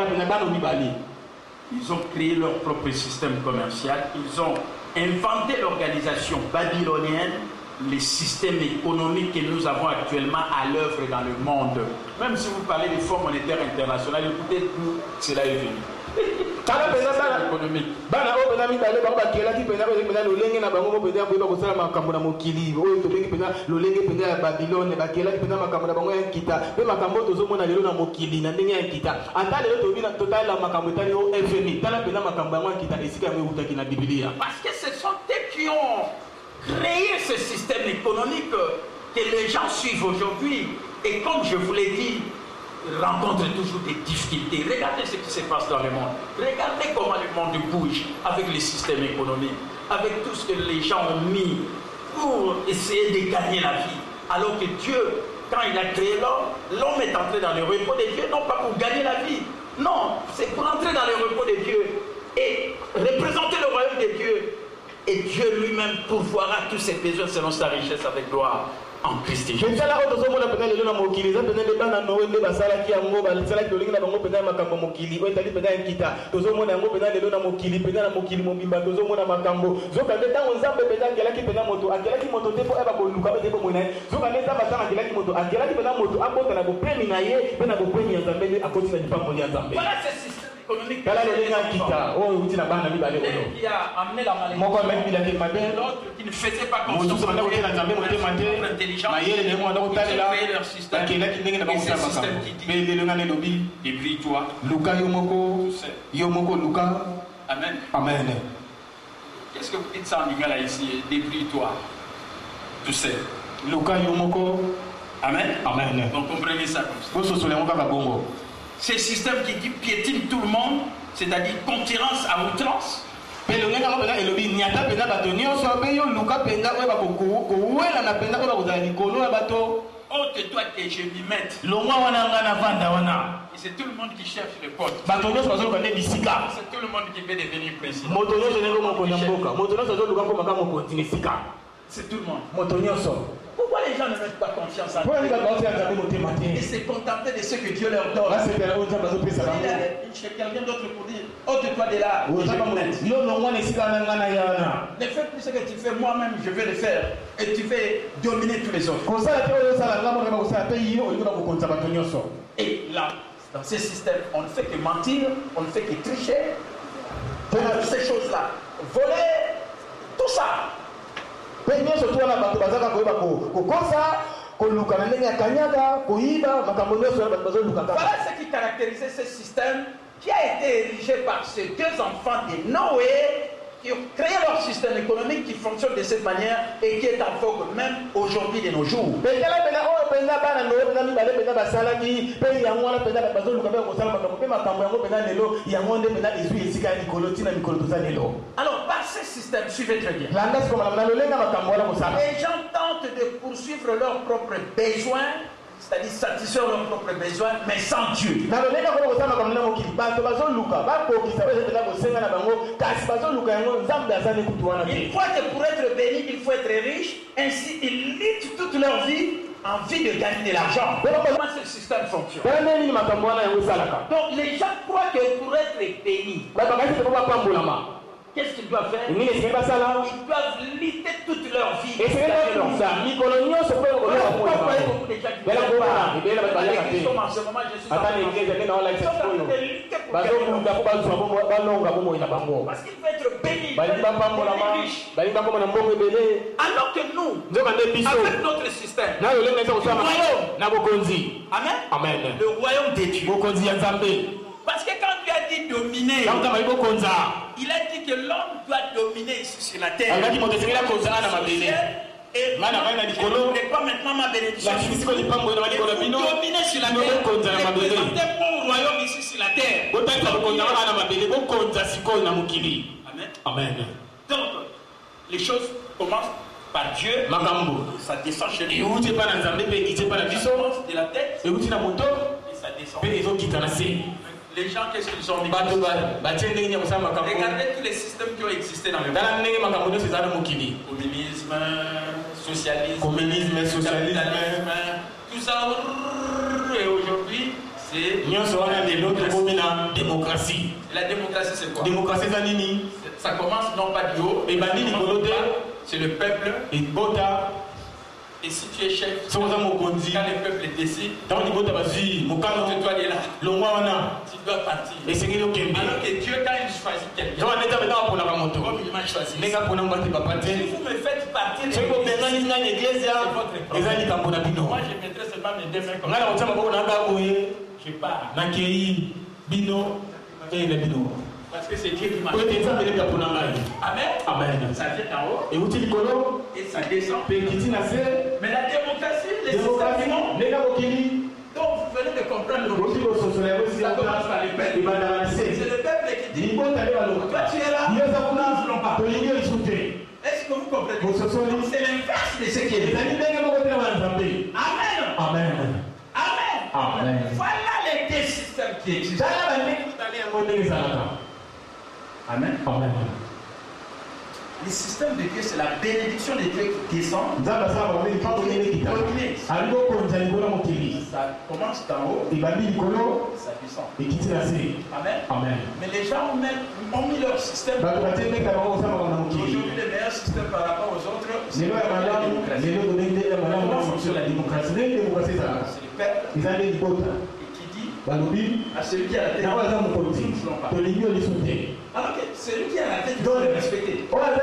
ils ont créé leur propre système commercial. Ils ont inventé l'organisation babylonienne, les systèmes économiques que nous avons actuellement à l'œuvre dans le monde. Même si vous parlez du Fonds monétaire international, écoutez d'où cela est venu. Économique. Parce que ce sont eux qui ont créé ce système économique que les gens suivent aujourd'hui. Et comme je vous l'ai dit, rencontrent toujours des difficultés. Regardez ce qui se passe dans le monde. Regardez comment le monde bouge avec le système économique, avec tout ce que les gens ont mis pour essayer de gagner la vie. Alors que Dieu, quand il a créé l'homme, l'homme est entré dans le repos de Dieu, non pas pour gagner la vie. Non, c'est pour entrer dans le repos de Dieu et représenter le royaume de Dieu. Et Dieu lui-même pourvoira tous ses besoins selon sa richesse avec gloire en Christ Jésus. Quand Voilà ce système économique qui a amené la maladie. L'autre qui ne faisait pas confiance en intelligence, ils ont créé leur système. Et c'est un système qui dit débrouille-toi. Amen. Amen. Qu'est-ce que vous dites ça en lingala ici? Débrouille-toi. Tu sais. Amen. Amen. Donc comprenez ça comme ça. C'est un système qui dit piétine tout le monde, c'est-à-dire concurrence à outrance. Oh, que toi que je m'y mette. Et c'est tout le monde qui cherche le pote. C'est tout le monde qui veut devenir président. C'est tout le monde. Pourquoi les gens ne mettent pas confiance en Dieu et se contenter de ce que Dieu leur donne? Il y a quelqu'un d'autre pour dire, ôte-toi de là. Ne fais plus ce que tu fais, moi-même je vais le faire. Et tu vais dominer tous les autres. Et là, dans ce système, on ne fait que mentir, on ne fait que tricher. Toutes ces choses-là. Voler, tout ça. Voilà ce qui caractérisait ce système qui a été érigé par ces deux enfants de Noé qui ont créé leur système économique qui fonctionne de cette manière et qui est en vogue même aujourd'hui de nos jours. Alors, par ce système, suivez très bien. Les gens tentent de poursuivre leurs propres besoins, c'est-à-dire satisfaire leurs propres besoins, mais sans Dieu. Il faut que pour être béni, il faut être riche. Ainsi, ils luttent toute leur vie en vue de gagner de l'argent. Comment ce système fonctionne? Donc, les gens croient que pour être bénis, qu'est-ce qu'ils doivent faire? Ils doivent lutter toute leur leur vie. Et c'est là que ça. Micolonio se fait au Pourquoi vous voyez beaucoup de gens qui ne viennent pas à l'église comme en ce moment, je suis en train de parce qu'il veut être béni, il veut être riche. Alors que nous, avec notre système, le royaume, amen, amen, le royaume des dieux. Parce que quand Dieu a dit dominer, il a dit que l'homme doit dominer ici sur la terre. Et pas maintenant ma bénédiction. Dominer sur la terre. Représenter mon royaume ici sur la terre. Amen. Amen. Donc, les choses commencent par Dieu. Ça descend chez nous. Ça commence de la tête. Et ça descend. Les gens, qu'est-ce qu'ils ont mis? Regardez tous les systèmes qui ont existé dans le monde. Communisme, socialisme, communisme, socialisme, tout ça. Et aujourd'hui, c'est la démocratie. La démocratie, c'est quoi? Démocratie, ça commence non pas du haut, c'est le peuple. Et si tu es chef, quand le peuple décide, quand tu dois aller là, tu dois partir. Alors que Dieu, quand il choisit quelqu'un, comme il m'a choisi, si vous me faites partir de l'église, c'est votre problème. Moi, je mettrai seulement mes deux mains comme ça. Je pars. Parce que c'est Dieu qui m'a choisi. Amen. Amen. Ça vient en haut. Et ça descend. Mais la démocratie, les systèmes, donc vous venez de comprendre le ça commence par le peuple. C'est le peuple qui dit toi tu es là, nous ne voulons pas. Est-ce que vous comprenez? C'est l'inverse de ce qui est. Amen. Amen. Amen. Amen. Voilà les deux systèmes qui existent. Amen. Amen. Le système de Dieu, c'est la bénédiction de Dieu qui descend. Ça commence d'en haut, ça descend. Amen. Amen. Mais les gens ont, même, ont mis leur système. Aujourd'hui, le meilleur système par rapport aux autres, c'est la démocratie. Comment fonctionne la démocratie? C'est le peuple. À celui qui a la tête, nous ne voulons pas. Alors que celui qui a la tête, il doit le respecter.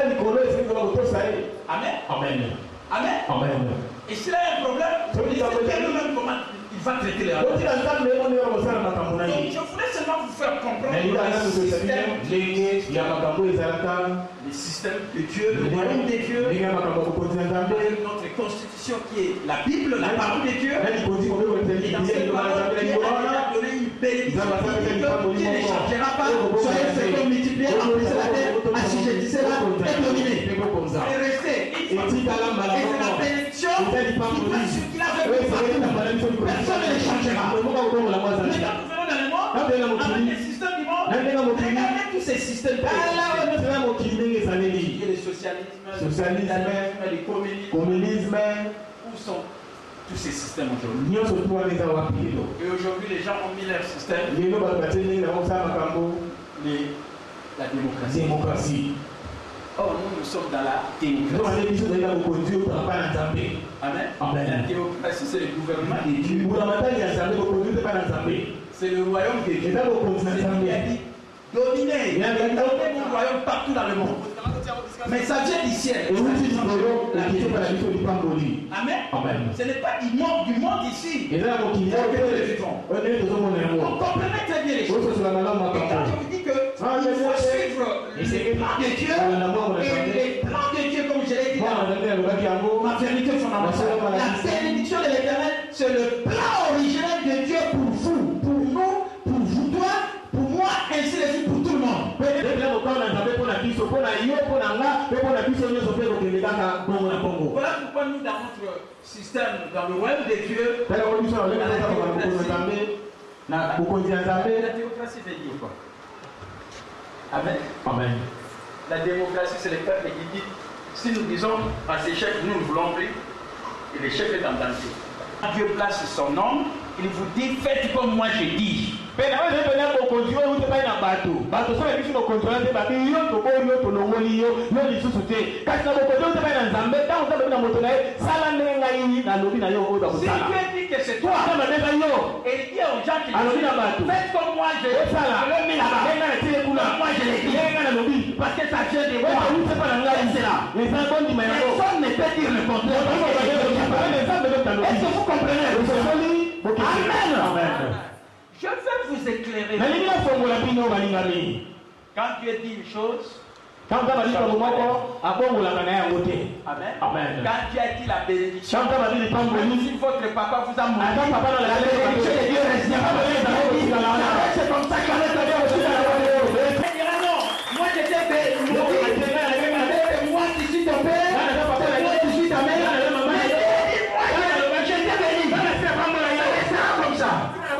Amen. Amen. Amen. Amen. Et s'il a un problème, il sait lui-même comment il va traiter les autres. Donc je voulais seulement vous faire comprendre le système, le système de Dieu, le royaume de Dieu, notre constitution qui est la Bible, la parole de Dieu. Et dans cette parole, Dieu a donné une bénédiction qui ne changera pas. Soyez féconds, multipliez, remplissez la terre, assujettissez-la et dominez. Et restez. Et c'est la bénédiction qui l'a fait partout. Personne ne les changera. Mais quand nous venons dans le monde, avec les systèmes du monde, regardez tous ces systèmes. Il y a le socialisme, le communisme. Où sont tous ces systèmes aujourd'hui? Et aujourd'hui, les gens ont mis leur système. Les, la démocratie. démocratie. Or, nous, nous sommes dans la théocratie. Amen. Amen. La théocratie, c'est le gouvernement des dieux. C'est le royaume des dieux. C'est lui qui a dit dominer. Il a donné mon royaume partout dans le monde. Mais ça vient du ciel. Amen. Amen. Ce n'est pas du monde, du monde ici. On comprenait très bien les choses. Et quand je vous dis que il faut suivre les plans de Dieu, et les plans de Dieu, comme je l'ai dit dans ma vérité fondamentale, la bénédiction de l'Éternel, c'est le plan original de Dieu pour vous, pour nous, pour vous, toi, pour moi, ainsi de suite pour tout le monde. Voilà pourquoi nous, dans notre système, dans le royaume de Dieu, la démocratie veut dire quoi? Amen. Amen. La démocratie, c'est le peuple qui dit si nous disons à ces chefs, nous ne voulons plus, et le chef est en danger. Quand Dieu place son nom, il vous dit faites comme moi je dis. Mais là, je vais vous conduire, vous n'êtes pas dans le bateau. Bateau, ça veut dire que vous contrôlez le bateau, vous êtes au bord, vous êtes au long, vous êtes au long, vous êtes au long, vous êtes au long, vous êtes au long, Si Dieu dit que c'est toi, et dit aux gens qui disent, faites comme moi je l'ai fait là-bas, moi je l'ai dit, parce que ça vient de moi. Personne ne peut dire le contraire. Est-ce que vous comprenez? Amen. Amen. Je vais vous éclairer. Quand Dieu dit une chose, Amen. Amen. Quand Dieu a dit la bénédiction, même si votre papa vous a montré la bénédiction de Dieu reste. C'est comme ça qu'on est. Il dira non, moi j'étais béni. Moi qui suis ton père, moi qui suis ta mère. Moi j'étais béni. C'est comme ça.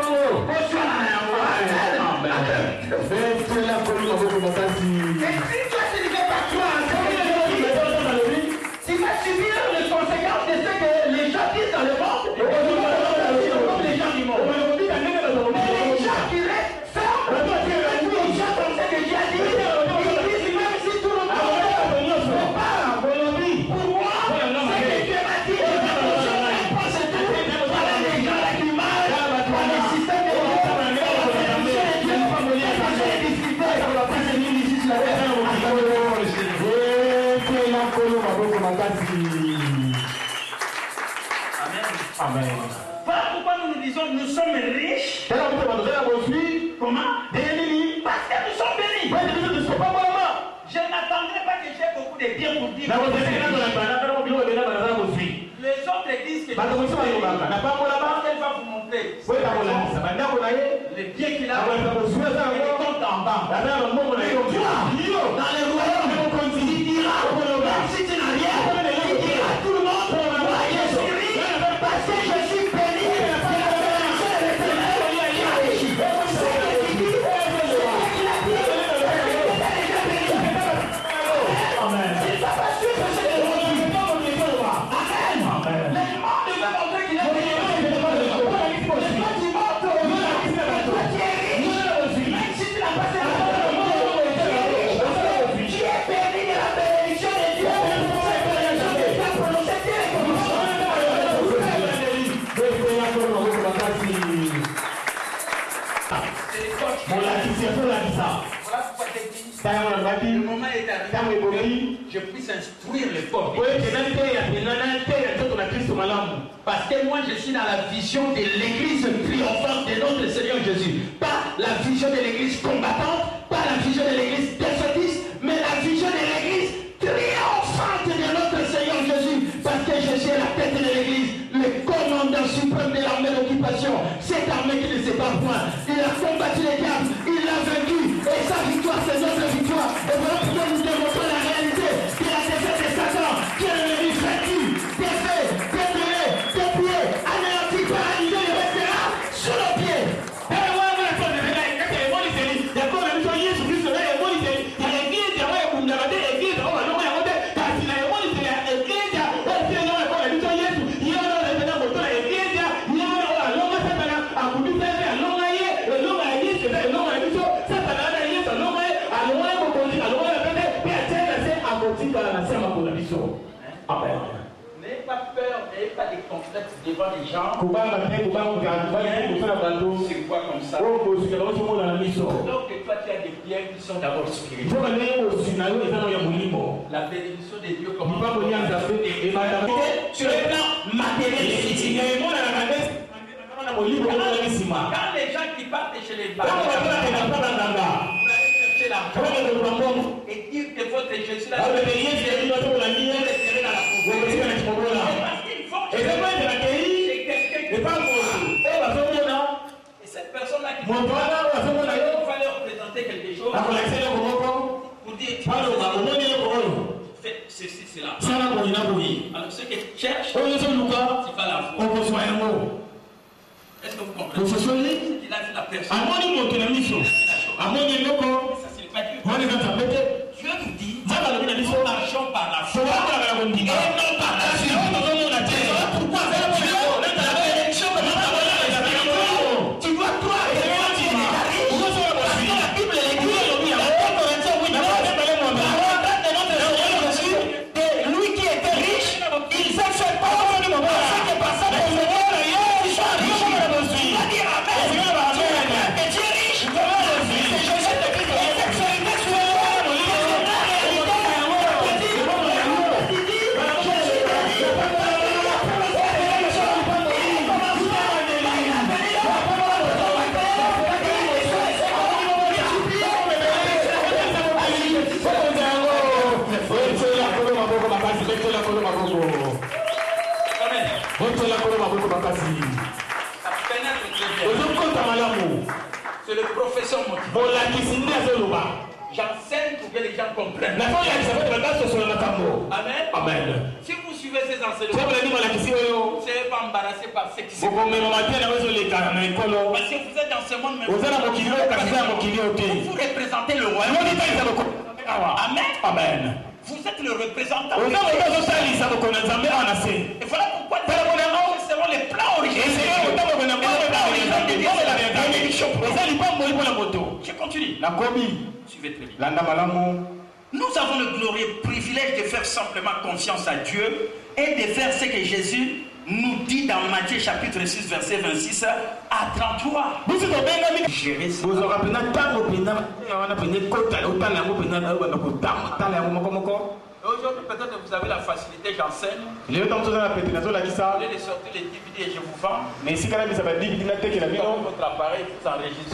Tu vas subir les conséquences de ce que les gens disent dans le monde, comme les gens du monde. Mais les gens qui restent fermes, les gens comme ce que Dieu a dit, ils disent même si tout le monde ne pas pour moi, ce que Dieu m'a dit, je ne pense pas voilà les gens là qui marchent dans le système de Dieu. Amen. Voilà pourquoi nous nous disons nous sommes riches. Comment? Parce que nous sommes bénis. Je n'attendrai pas que j'ai beaucoup de biens pour dire. Les autres disent que je suis béni. Elle va vous montrer les biens qu'il a et les comptes en bas. Dans les royaumes, il dira, même si tu n'as rien, il dira à tout le monde, moi je suis riche parce que je suis béni. Le moment est arrivé que je puisse instruire les pauvres. Parce que moi je suis dans la vision de l'église triomphante de notre Seigneur Jésus. Pas la vision de l'église combattante, pas la vision de l'église défaitiste, mais la vision de l'église triomphante de notre Seigneur Jésus. Parce que je suis la tête de l'église, le commandant suprême de l'armée d'occupation. Cette armée qui ne sait pas point. Il a combattu les diables, il l'a vaincu. Et sa victoire, c'est notre victoire. Et voilà pourquoi nous démontrons la réalité de la défaite de Satan, qui est l'ennemi vaincu, défait, détruit, déplié, anéanti, paralysé, il restera sur nos pieds. Amen. N'ayez pas peur, n'ayez pas de complexes devant les gens. C'est quoi comme ça? Donc toi tu as des biens qui sont d'abord spirituels. La bénédiction de Dieu comme sur le plan matériel. Quand les gens qui partent chez les parents et dire que votre Jésus là, parce qu'il faut et cette personne là qui va leur présenter quelque chose pour dire fais ceci, cela. Alors ce que tu cherches, tu vas la voir. Est-ce que vous comprenez? Il a vu la personne. Dieu vous dit, nous marchons par la foi et non par la vision. Pourquoi faire Dieu? Tu dois toi la Bible est écrite. Lui qui était riche, il Amen. Ça pénètre très bien. C'est le professeur motivé. J'enseigne pour que les gens comprennent. Amen. Amen. Si vous suivez ces enseignements, vous ne serez pas embarrassé par ce qui se passe. Parce que vous êtes dans ce monde, mais vous, vous représentez le royaume. Amen. Amen. Vous êtes le représentant. Et voilà pourquoi nous serons les plans originaux. Je continue. Suivez très bien. Nous avons le glorieux privilège de faire simplement confiance à Dieu et de faire ce que Jésus nous dit dans Matthieu chapitre six, verset vingt-six à trente-trois. Gérer ça. Aujourd'hui, peut-être que vous avez la facilité, j'enseigne. Vous voulez de sortir les D V D et je vous vends. Mais si votre appareil, vous enregistrez. Est-ce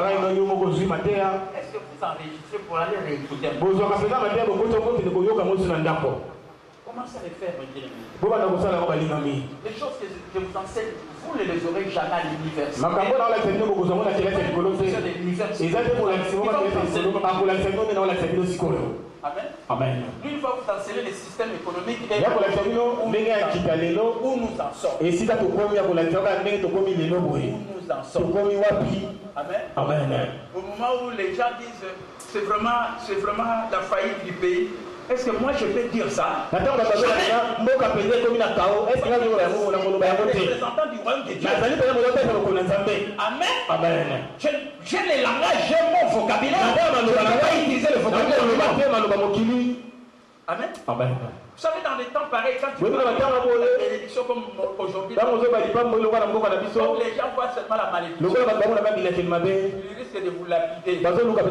que vous enregistrez pour aller réécouter? Commencez à les faire, les choses que je vous enseigne, vous ne les aurez jamais à l'université. Amen. Amen. Lui, il va vous enseigner les systèmes économiques et où nous en sommes. Où nous en sommes. Amen. Amen. Au moment où les gens disent c'est vraiment, c'est vraiment la faillite du pays. Est-ce que moi je peux dire ça? Amen. Amen. Amen. J'ai les langages, j'ai mon vocabulaire. Je ne peux pas utiliser le vocabulaire. Amen. Amen. Vous savez, dans les temps pareils, quand tu vois la bénédiction comme aujourd'hui, comme les gens voient seulement la malédiction, ils risquent de vous lapider.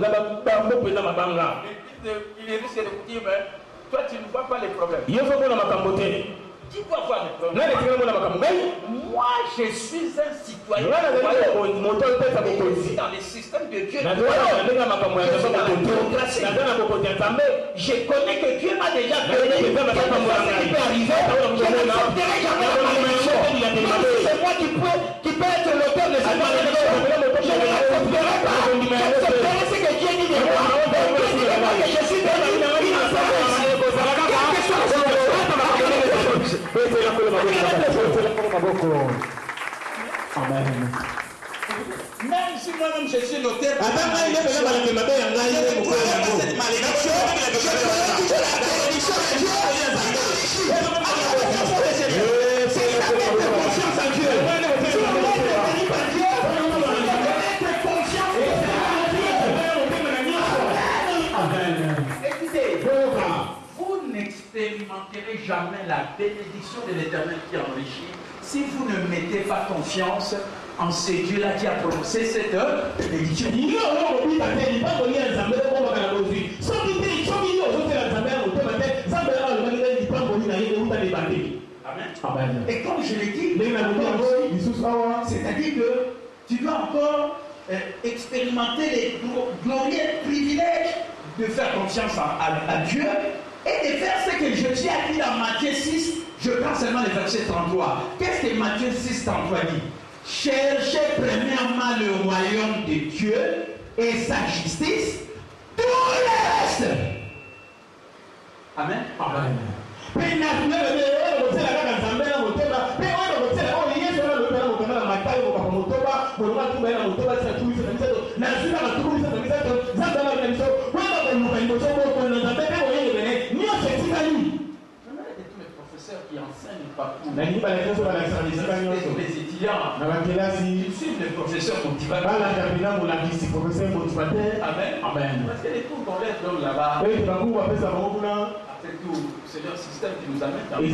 Il risque de vous dire, mais toi tu ne vois pas les problèmes. Qui doit voir les problèmes? Moi je suis un citoyen. Je suis dans les systèmes de Dieu. Je connais que Dieu m'a déjà donné. Je ne sais pas ce qui peut arriver. Je ne sortirai jamais de ma c'est moi qui peux, qui peut être l'auteur de cette malédiction. Je ne l'accepterai pas. J'accepterai ce que Dieu dit de moi. Je suis dans la Amen. Même si moi-même je suis l'auteur, n'expérimenterez jamais la bénédiction de l'Éternel qui enrichit si vous ne mettez pas confiance en ce Dieu-là qui a prononcé cette bénédiction. Amen. Et comme je l'ai dit, c'est-à-dire que tu dois encore euh, expérimenter les glorieux privilèges de faire confiance à, à, à Dieu et de faire ce que Jésus a dit dans Matthieu six, je prends seulement le verset trente-trois. Qu'est-ce que Matthieu six, trente-trois dit? Cherchez premièrement le royaume de Dieu et sa justice, tout le reste. Amen. Amen. Qui enseignent partout. Les étudiants, ils suivent les professeurs motivateurs. Amen. Amen. Parce que les cours qu'on laisse donc là-bas, après tout, c'est leur système qui nous amène dans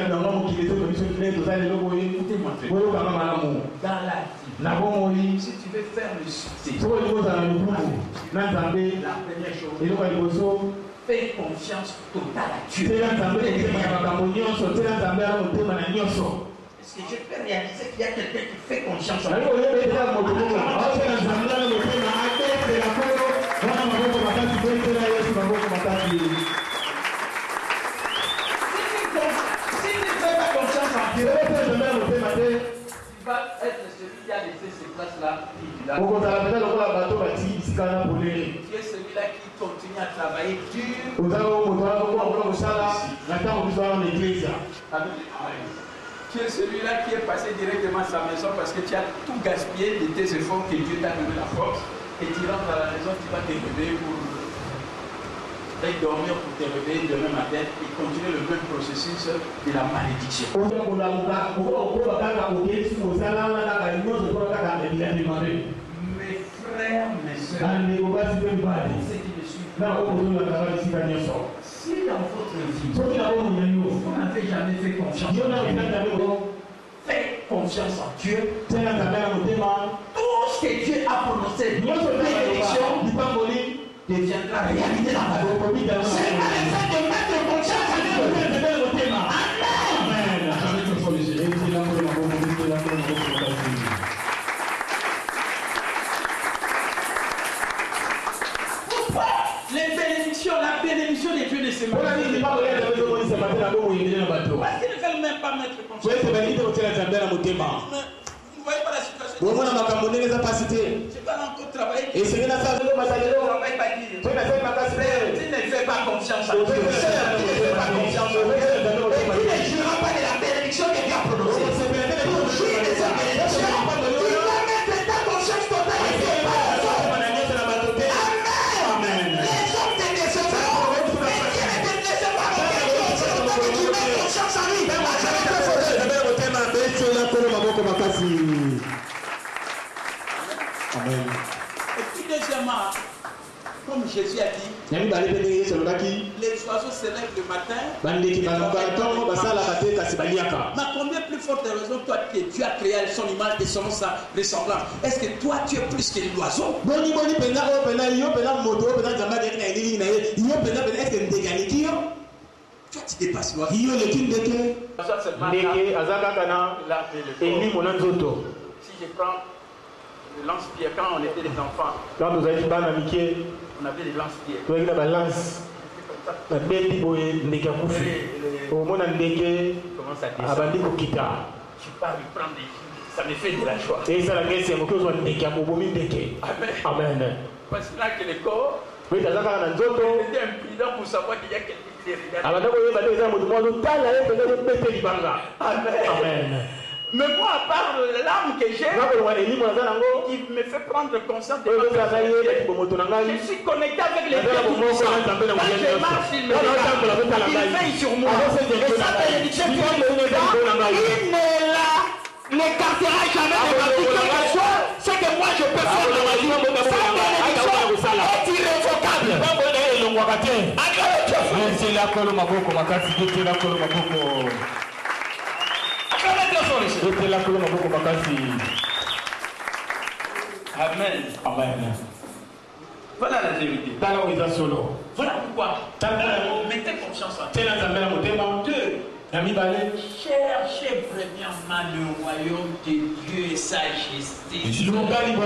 la vie. Si tu veux faire le succès, la première chose, fais confiance totale à Dieu. Est-ce que je peux réaliser qu'il y a quelqu'un qui fait confiance à Dieu? va être celui qui a laissé ces places-là. Tu es celui-là qui continue à travailler dur. Tu es celui-là qui est passé directement à sa maison parce que tu as tout gaspillé de tes efforts que Dieu t'a donné la force. Et tu rentres à la maison, tu vas te réveiller pour dormir, pour te réveiller demain matin et continuer le même processus de la malédiction. Mes frères, mes soeurs, ceux qui me suivent, si dans votre vie, vous n'avez jamais fait confiance en Dieu, faites confiance en Dieu. Tout ce que Dieu a prononcé, notre bénédiction, deviendra réalité dans ma vie. C'est pas le fait de mettre confiance en Dieu. Amen. Pourquoi les bénédictions, la bénédiction des dieux de ce matin? Parce qu'ils ne veulent même pas mettre confiance. Vous ne voyez pas la situation. Je peux encore travailler. Et c'est une affaire de travail pas dire. Tu ne fais pas confiance à Dieu. Tu ne fais pas confiance à Dieu. Et tu ne jureras pas de la bénédiction que Dieu a prononcée. Tu jures de sa bénédiction. Tu vas mettre ta conscience totale et tu pas. Amen. Les hommes te décevront. Mais Dieu ne te décevra pas. Tu mets confiance en lui. Amen. Et puis deuxièmement, comme Jésus a dit, les oiseaux se lèvent le matin. Mais combien plus forte raison, toi que Dieu a créé son image et son ressemblance? Est-ce que toi tu es plus que l'oiseau? Toi tu dépasses l'oiseau. Si je prends le lance-pierre, quand on était des enfants, quand nous avions pas d'amitié, on avait des lance-pierres. tu as une balance. La bête qui boit n'est qu'à couper. Au moins, on a des commence à descendre. abandonné au kita. Je pars lui prendre des. Ça me fait de la joie. Et ça, la guerre, c'est que soit des qu'à boumi des qu'à. Amen. Amen. Parce que là, que le corps. Oui, t'as ça quand on a d'autres. Il était imprudent pour savoir qu'il y a quelqu'un qui les regarde. Alors, d'abord, il y a des gens qui ont dit t'as la haine, t'as des bêtes qui banga. Amen. Amen. Mais moi, à part l'âme que j'ai, qui me fait prendre conscience de ma vie, je suis connecté avec les dieux puissants. Quand je marche, il me regarde. Il veille sur moi. Et sa bénédiction, il ne l'écartera jamais de ma vie. Quel que soit ce que moi je peux faire dans ma vie, sa bénédiction est irrévocable. C'est la colonne maboko, ma carte, c'est la colonne maboko. Amen. Amen. Voilà la vérité. Voilà pourquoi. Mettez confiance en Dieu. Deux. Cherchez premièrement le royaume de Dieu et sa justice. Tous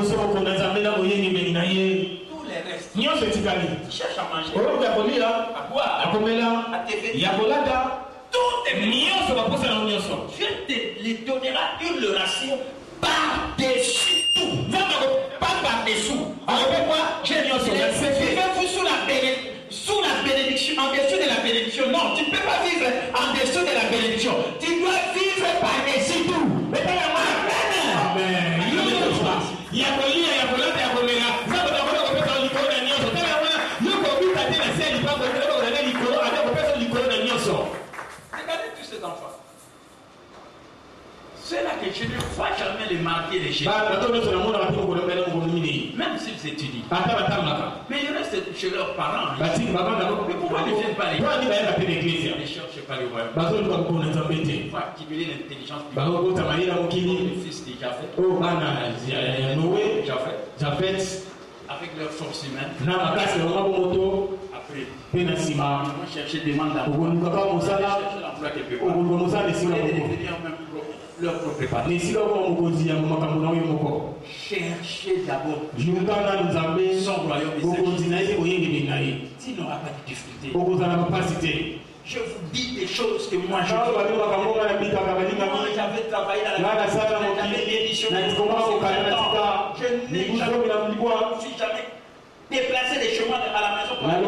les restes. Tu cherches à manger, à boire, à te vêtir. Tout est mignon, Dieu te les donnera une ration par-dessus tout. Pas par-dessous. Alors pourquoi j'ai mis vivez-vous sous la bénédiction, sous la bénédiction, en dessous de la bénédiction? Non, tu ne peux pas vivre en dessous de la bénédiction. Tu dois vivre par-dessus tout. Mais Amen. Amen. Il y a quoi, il y a quoi, il y a quoi, il y a regardez tous ces enfants. C'est là que je ne vois jamais les marquer les Jésus. Même s'ils étudient. Mais ils restent chez leurs parents. Mais pourquoi ne viennent pas les gens? Ne cherchent pas le royaume. Il faut accumuler l'intelligence du les fils de Japhet. Japhet. Avec leur force humaine. Après, ils vont chercher des mandats. Ils vont chercher l'emploi quelque part. Ils vont devenir même leur propre patron. Cherchez d'abord son royaume et sa justice. S'il n'aura pas de difficulté. Je vous dis des choses que moi je dis. Moi j'avais jamais travaillé dans la Nana vie. Sala Je n'ai jamais Moki, démissionné. Natikoma Okanatika, Je n'ai jamais, je ne suis jamais déplacé des chemins à la maison pour aller.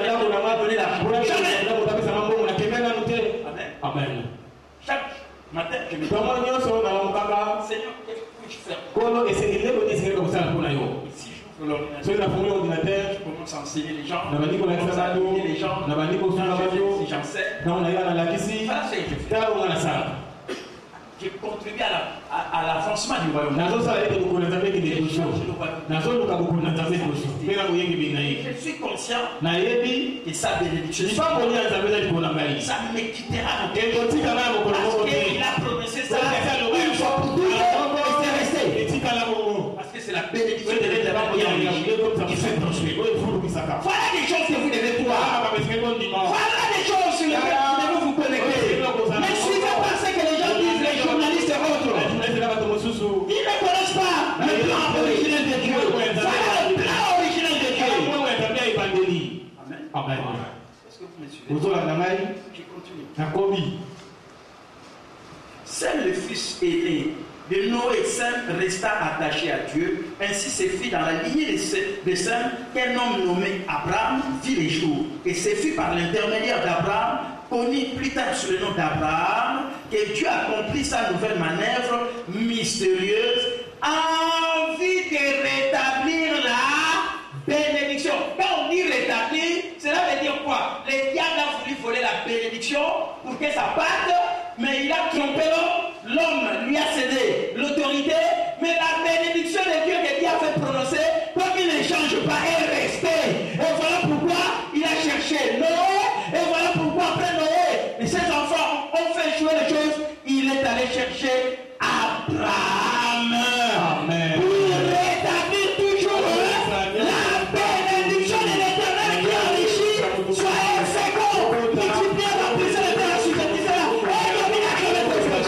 Amen. Amen. Chaque matin, je me dis, Comment nous sommes dans le Baba? Seigneur, qu'est-ce que puis-je faire? Comment essayer de essayer comme ça pour nous? Si j'ouvre l'ordinateur, Sur la première ordinateur, je commence à enseigner les gens. na bandi ko Je commence à lakisa enseigner les gens. na bandi ko sunga bato Si j'enseigne, na on a la lakisi voilà ce que je fais. ta on a ça Je contribue à la- à- à l'avancement du royaume. nazo sala ete ko na tabe ki de Je kusho change le royaume. nazo luka ko na tabe kusho pena ko yengi bi na yi Je suis conscient na yebi que sa bénédiction, ni pa ko ni tabe da ko na ngai ça ne me quittera pas. e ko tika na ko ko Parce ko qu'il a prononcé ça une fois pour toutes et c'est resté et tika la mo parce que c'est la bénédiction c'est de de l'Éternel qui l'éternel enrichit, qui fait prospérer. voilà Voilà des choses que vous devez voir. Voilà des choses sur lesquelles vous devez vous connecter. Ne suivez pas ce que les gens disent, les journalistes et autres. Ils ne connaissent pas le plan originel de Dieu. Voilà le plan originel de Dieu. Amen. Est-ce que vous me suivez? Je continue. Seul le fils aîné de Noé et Sem resta attaché à Dieu. Ainsi se fit dans la lignée de Sem qu'un homme nommé Abraham vit les jours. Et ce fut par l'intermédiaire d'Abraham, connu plus tard sous le nom d'Abraham, que Dieu accomplit sa nouvelle manœuvre mystérieuse en vue de rétablir la bénédiction. Quand on dit rétablir, cela veut dire quoi? Le diable a voulu voler la bénédiction pour que ça parte, mais il a trompé l'homme. L'homme lui a cédé l'autorité, mais la bénédiction de Dieu que Dieu a fait prononcer, comme il ne change pas, est restée. Et voilà pourquoi il a cherché Noé, et voilà pourquoi après Noé, et ses enfants ont fait jouer les choses, il est allé chercher Abraham. Amen. Pour rétablir toujours la bénédiction de l'Éternel qui enrichit, soyez féconds, multipliez la puissance de la successeur, et dominez la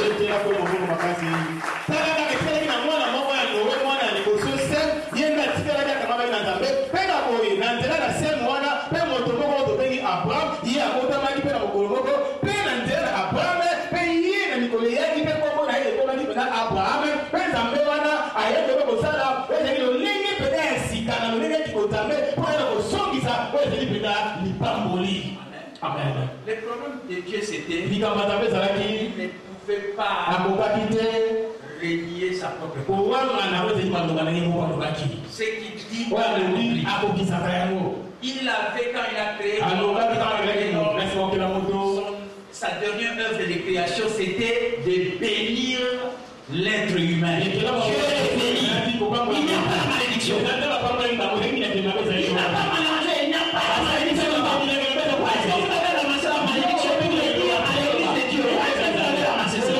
Amen. Le problème de Dieu c'était Il ne pouvait pas renier sa propre parole. Ce qu'il dit, il avait quand il a créé son, sa dernière œuvre de création, c'était de bénir l'être humain. Dieu est béni. Il n'y a pas de malédiction. Il n'a pas mélangé, il n'y a pas de malédiction. Est-ce que vous avez ramassé la malédiction pour le dire à l'église de Dieu? Est-ce que vous avez ramassé ça?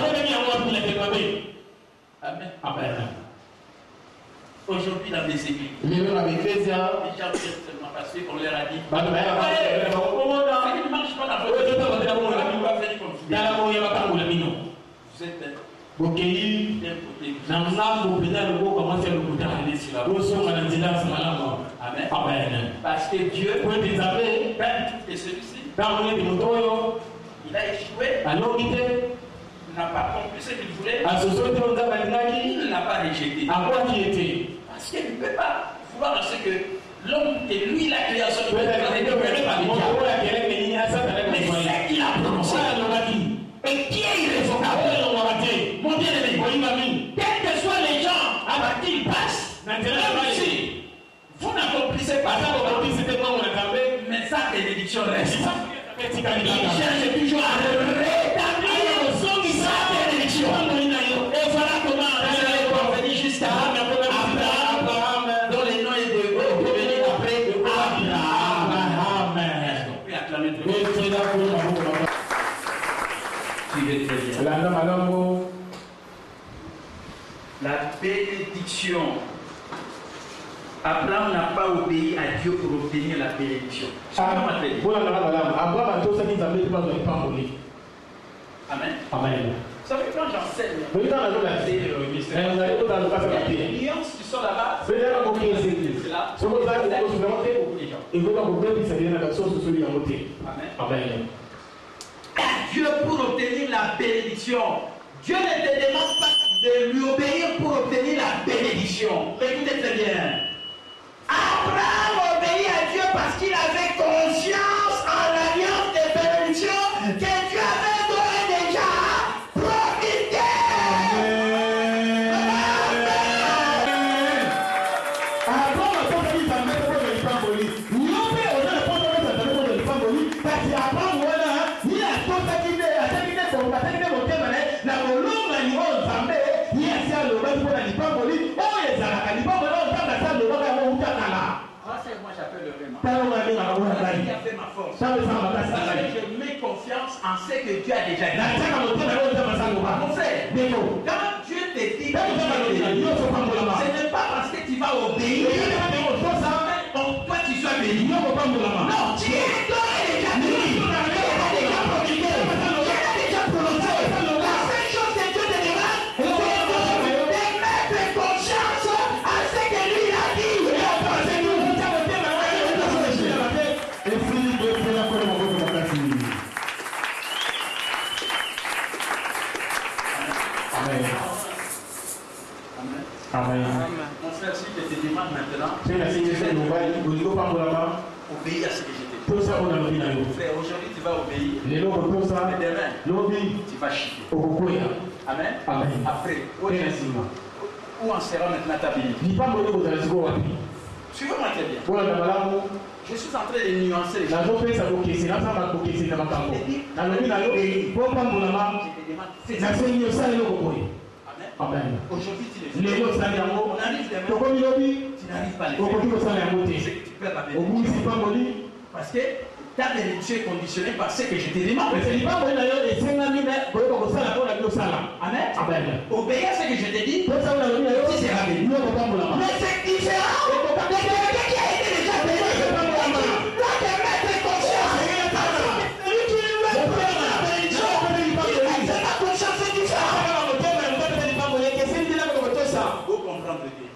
Amen. Amen. Aujourd'hui, dans les églises, les gens viennent seulement parce qu'on leur a dit ça ne marche pas dans votre vie. On va venir comme vous. Vous êtes Bokei na mlango bila lugo kama sio lukutana roso mananzila salama. Amen. Amen. Parce que Dieu, Pour des amis, et celui-ci, dans le motoyo, il a échoué, alors il n'a pas compris ce qu'il voulait, a société on a bandaki, il ne l'a pas rejeté. à quoi qui était. Parce qu'il ne peut pas vouloir ce que l'homme et lui, la création, ne Peut peut pas être être que par les mon diables. roi a quelqu'un qui n'y a ça dans Mais les moyens. c'est qu'il a prononcé. Et qui est irrévocable? Mon bien-aimé, quels que soient les gens à qui il passe, même si vous n'accomplissez pas ça, mais sa bénédiction reste. Il cherche toujours à rétablir sa bénédiction. Et voilà comment vous allez parvenir jusqu'à Abraham, dont le nom est devenu après Abraham. Est-ce qu'on peut acclamer Dieu? Suivez très bien. La bénédiction. Abraham n'a pas obéi à Dieu pour obtenir la bénédiction. Amen. Amen. Vous savez, quand j'enseigne, Oui, dans la journée. c'est le mystère. Eh, vous allez tout dans le passé. Il y a des nuances qui sont là-bas. C'est là qu'on peut essayer. C'est là. Ce qu'on a dit, c'est que Les gens. il faut pas qu'on puisse aller dans la source sur les motés. Amen. Amen. Dieu, pour obtenir la bénédiction, Dieu ne te demande pas de lui obéir pour obtenir la bénédiction. Écoutez très bien. Abraham obéit à Dieu parce qu'il avait conscience en l'alliance des bénédictions que Dieu avait d'ores et déjà profité. Moi j'appelle le réma. Qui a fait ma force. Je mets confiance en ce que Dieu a déjà dit. Mon frère, quand Dieu te dit que ce n'est pas parce que tu vas obéir pour toi tu sois béni. Non, tu es déjà béni. Tu as déjà profité. Tu as déjà prononcé. La seule chose que Dieu te demande, c'est de mettre confiance à ce que lui a dit. Amen. Mon frère, si je te demande maintenant, obéis à ce que je te dis. Frère, aujourd'hui tu vas obéir. Mais demain, tu vas chier. Amen. Amen. Après, où en sera maintenant ta bénédiction? Suivez-moi très bien. Je suis en train de nuancer les choses. Je te demande, Amen. Aujourd'hui, tu les fais. On arrive demain. Tu n'arrives pas à les faire. C'est que tu perds la bénédiction. Parce que ta bénédiction est conditionnée par ce que je te demande. Amen. Amen. Obéis à ce que je te dis. Tu seras béni. Mais c'est différent de quelqu'un qui a été déjà béni. Toi, tu es maître conscience. Celui qui veut prendre la bénédiction, c'est ta conscience, c'est différent. Vous comprendre bien.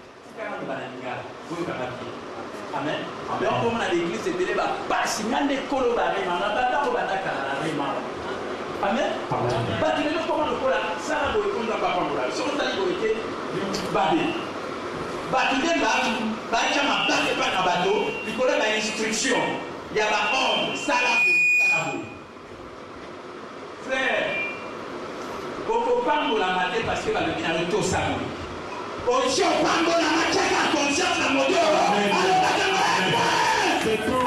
Amen. Mais on commence à l'église, c'est de pas si mal de colo barré, mais on a pas d'arbre à la Amen. Amen. Parce que nous comment le cola, ça va vous répondre à papa Moula. Si on t'a dit que babé. Bateau de bateau, bateau ma bateau pas un bateau, il connaît la instruction. Il y a la ordre, ça la boue. Frère, il ne faut pas nous la mater parce que va devenir un taux ça. Aussi, on parle de la matière qui a conscience de mon Dieu. C'est tout.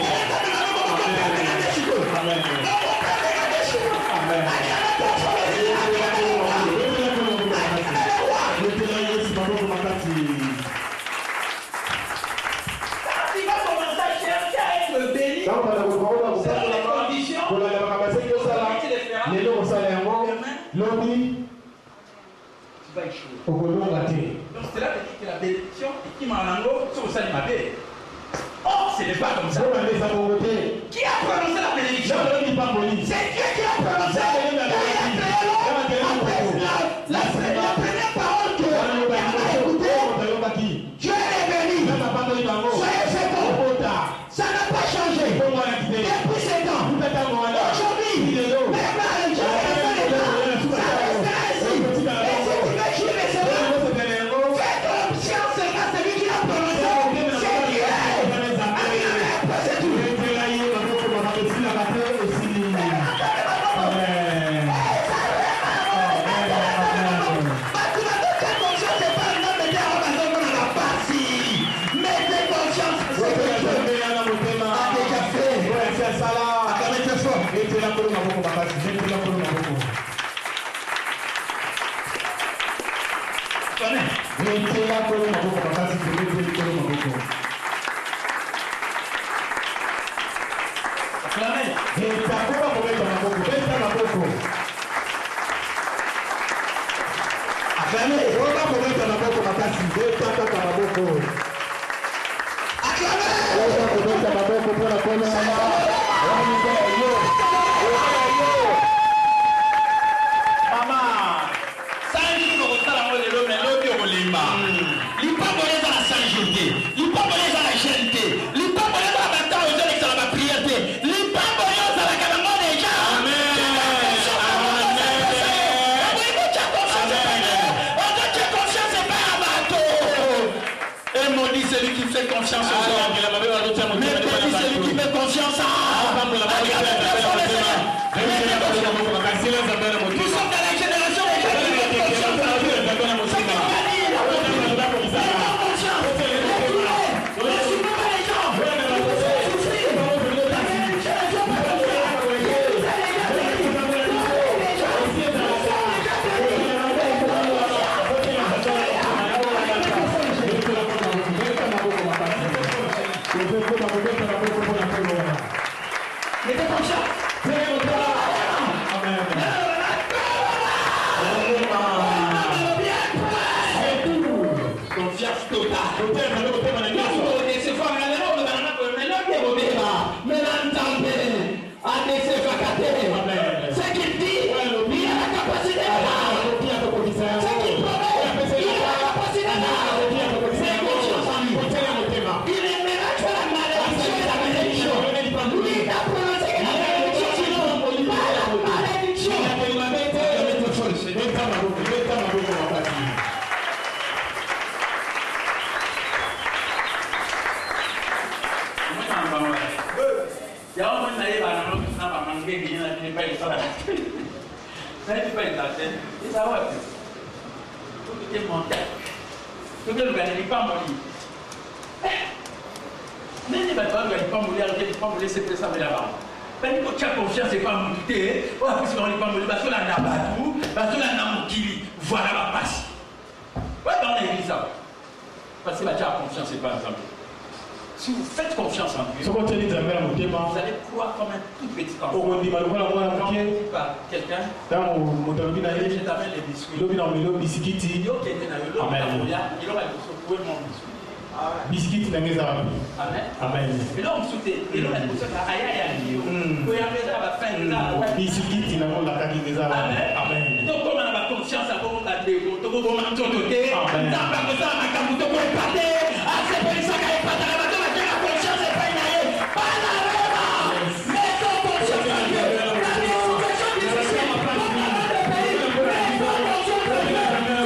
Amen. Amen. Quand il va commencer à chercher à être béni, c'est les conditions. Tu vas échouer. Donc cela veut dire que la bénédiction qui m'a en sur le salut ma paix. Oh, ce n'est pas comme ça. Qui a prononcé la bénédiction? C'est Dieu qui a prononcé la bénédiction. La première parole que Dieu a écoutée, Dieu est béni. Soyez féconds. Ça n'a pas changé. Depuis sept ans. Aujourd'hui, même la religion est restée là. Ça restera ici. Et si tu veux recevoir, fais ton option, c'est pas celui qui l'a prononcé. C'est Dieu. C'est tout. Amen. confiance en soi. Mais béni celui qui met confiance en nous sommes dans la génération où il met confiance en Dieu. C'est qu'on va dire la confiance. Ne suis pas les gens. Mettez confiance. Confiance totale. Ce qu'il dit, il a la capacité de ce qu'il promet, il a la capacité de c'est confiance en lui. Il aimera que la malédiction et la bénédiction. Lui, il a prononcé que la bénédiction, sinon, pas la malédiction. Il y a un moment où il y a un homme qui n'a pas manqué, il n'a pas eu ça. Il n'a pas eu ça. Et ça va. Tout est monté. Tout est monté. Il n'est pas moli. Mais il n'est pas moli. Il n'est pas moli. Il n'est pas moli. C'est ça, mais là-bas. Mais quand tu as confiance, c'est pas monté. Oh, parce qu'on n'est pas moli. Parce qu'on a Nabatou. Parce qu'on a Namokili. Voilà la passe. Ouais, dans l'église. Parce que tu as confiance, c'est pas ensemble. Si vous faites confiance en Dieu, vous allez croire comme un tout petit enfant. Quand on dit par quelqu'un, je t'amène les biscuits. Il aura secoué mon biscuit. Amen. Amen. Et là, on saute. Et là, on saute. Aïe, aïe, aïe. Il y a la fin. Amen. Donc, comme on a confiance à vous, on a des mots. Donc, on a tout noté. Amen. On a pas besoin de faire un peu de pâté. Ah, c'est pas ça qu'il y a pas de la bataille. La confiance n'est pas inaillée. Pas la rêve. Mettons confiance en Dieu. La situation difficile. On a le pays. Mettons confiance en Dieu.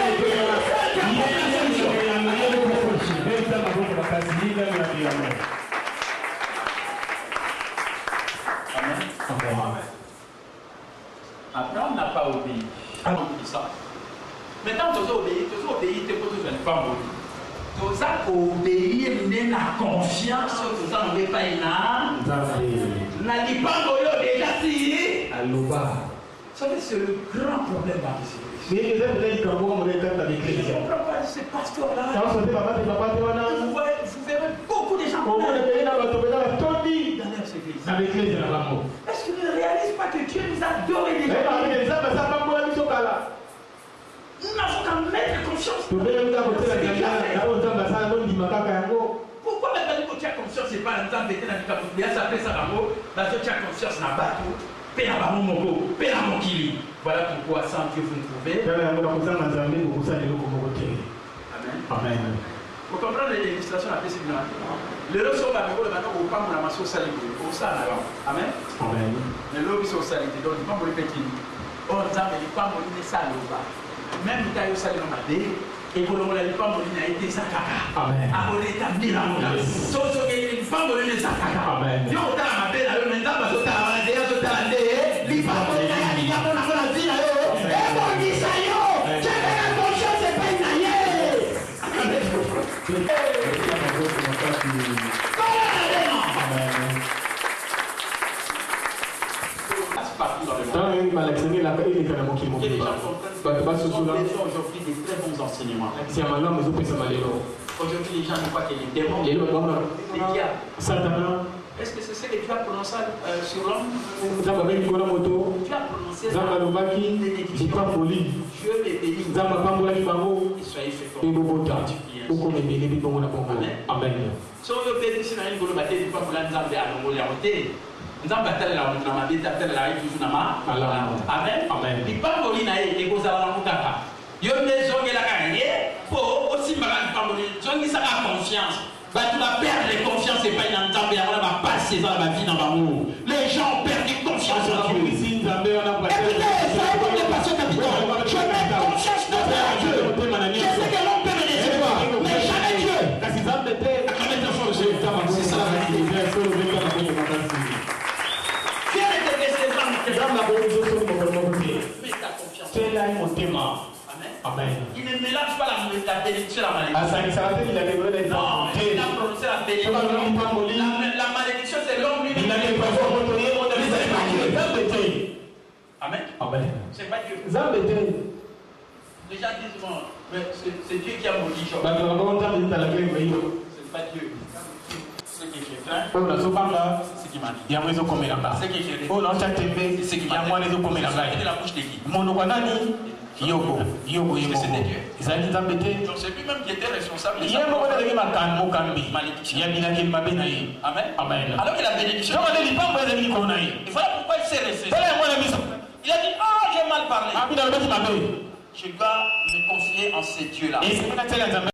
Après, on n'a pas obéi. Maintenant, tu as obéi, tu as obéi, tu as pas obéi. Tu as obéi, tu as confiance, tu as obéi, pas une âme. Tu n'as pas obéi déjà si. Ça, c'est le grand problème dans les églises. Je ne comprends pas ce pasteur-là. Vous verrez beaucoup de gens dans les églises. Est-ce qu'ils ne réalisent pas que Dieu nous a adorés déjà? Nous n'avons qu'à mettre confiance. Pourquoi maintenant que tu as confiance, c'est pas un temps de mettre dans le cap? Il y a ça fait ça dans le parce que tu as confiance dans le bateau. Voilà pourquoi sans Dieu vous ne pouvez. Amen. Amen. Vous comprenez l'illustration à Pessimina? Le lot sur la mémoire, maintenant, au pas mon amasso salé. Au sang avant. Amen. Amen. Le lot sur salé. Donc, il pas mon petit. On a mais il pas mon salé. Même taille au salé dans ma dé. Et pour le moment, il pas mon a été sakaka. Amen. À mon établi là. Sauf que il pas mon sakaka. Amen. Yo, on a ma belle, alors maintenant, parce que tu as un dé, tu as un dé. Il pas mon il y a mon la vie là. Et mon dit ça yo. J'ai la confiance, c'est pas une aïe. Amen. Il y a des gens qui ont aujourd'hui des très bons enseignements. Aujourd'hui, les gens ne croient qu'il y a des démons, les diables. Est-ce que c'est ce que tu as prononcé euh, sur l'homme? Tu as prononcé ça. Dieu les bénit. Et soyez féconds. Amen. Si on veut bénir, si on a une bonne bataille, il faut que l'on ait un bon bataille. Nous avons battu la route, nous avons battu la route, nous avons Amen. Amen. Il pas de l'ina et les choses à la moutaka. Yo ne zonge la gagné pour aussi malade pas mourir. Zonge ça a confiance. Bah tu vas perdre les confiance et pas une entente et on va passer dans la vie dans l'amour. Les gens ont perdu confiance en Dieu. Écoutez, ça est comme les patients capitaux. Je mets confiance dans Dieu. Je sais que l'on peut me laisser voir, mais jamais Dieu. Amen. Il ne mélange pas la, la bénédiction et la malédiction. Non, il a prononcé la bénédiction. La, la malédiction, c'est l'homme lui-même. Amen. Amen. C'est pas Dieu. Les gens disent, bon, c'est Dieu qui a maudit Job. C'est pas Dieu. Ce que j'ai fait, c'est ce qui m'a dit. Ce que j'ai dit, c'est ce qui m'a dit. C'est de la bouche de qui? Yoko, Yoko, Yoko. C'était Dieu. Ils allaient t'embêter. Donc c'est lui-même qui était responsable. Il y a un moment donné, il malédiction. y a bien qu'il m'a béni. Amen. Amen. Alors que la bénédiction. Il pas moi des qu'on a eu. Et voilà pourquoi il s'est resté. Il a dit, ah, j'ai mal parlé. Je dois me confier en ces dieux-là. Et c'est pas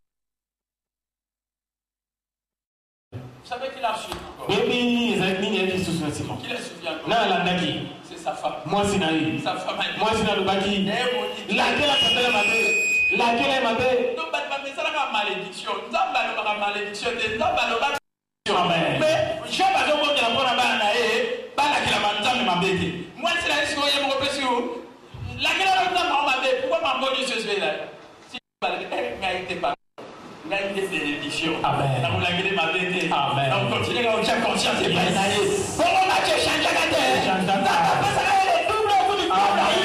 Vous savez qu'il a su encore. Baby, les amis, il y a des soucis. Qui le souvient encore? Là, la naki. C'est sa femme. Moi, c'est Naï. Sa femme a dit. Moi, c'est Nalubaki. Laquelle a fait la mabé? Laquelle est ma belle? Donc, mais ça la malédiction. Nous avons la malédiction. Nous avons la malédiction. Mais, je ne sais pas comment tu as pour la banae. Bana qui la manzane m'a bêté. Moi, c'est la question que je me repère sur. Laquelle a fait la mabé? Pourquoi m'a bonne ce sujet là? Si tu as été pas. Il a une bénédiction. Amen. Nous l'avons ma bête. Amen. Donc continuez à avoir conscience et pas d'aller. Bon, on a déjà changé la tête. Changé la tête. Double coup du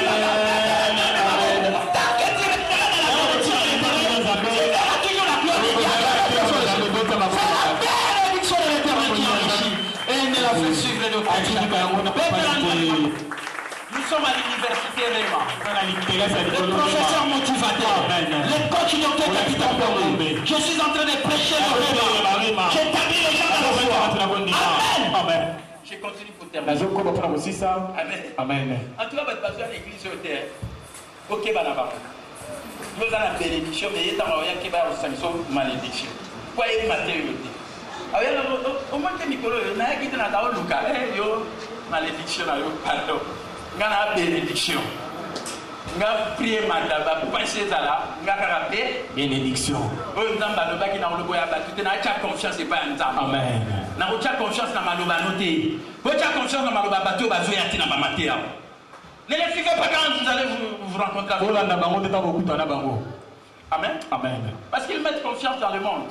Nous sommes à l'université vraiment. Le professeur motivateur. Le coach docteur capital. Je suis en train de prêcher le réma. J'établis les gens dans la foi. Amen. Amen. Je continue pour terminer. Amen. Amen. En tout cas, votre pasteur à l'église sur terre. Ok, banaba. Nous avons la bénédiction, mais il y a une malédiction. Quoi est ma théorie? Au moins que Nicolas, il y a qui est dans la Luca. Malédiction, pardon. Il y a la bénédiction. Il y a prié madame, pour passer ça là, il y a la bénédiction. Vous avez confiance et pas un temps. Amen. Vous avez confiance dans ma noté. Vous avez confiance dans ma bateau, vous avez dans ma matière. Ne les suivez pas quand vous allez vous, vous rencontrer avec eux. Amen. Amen. Parce qu'ils mettent confiance dans le monde.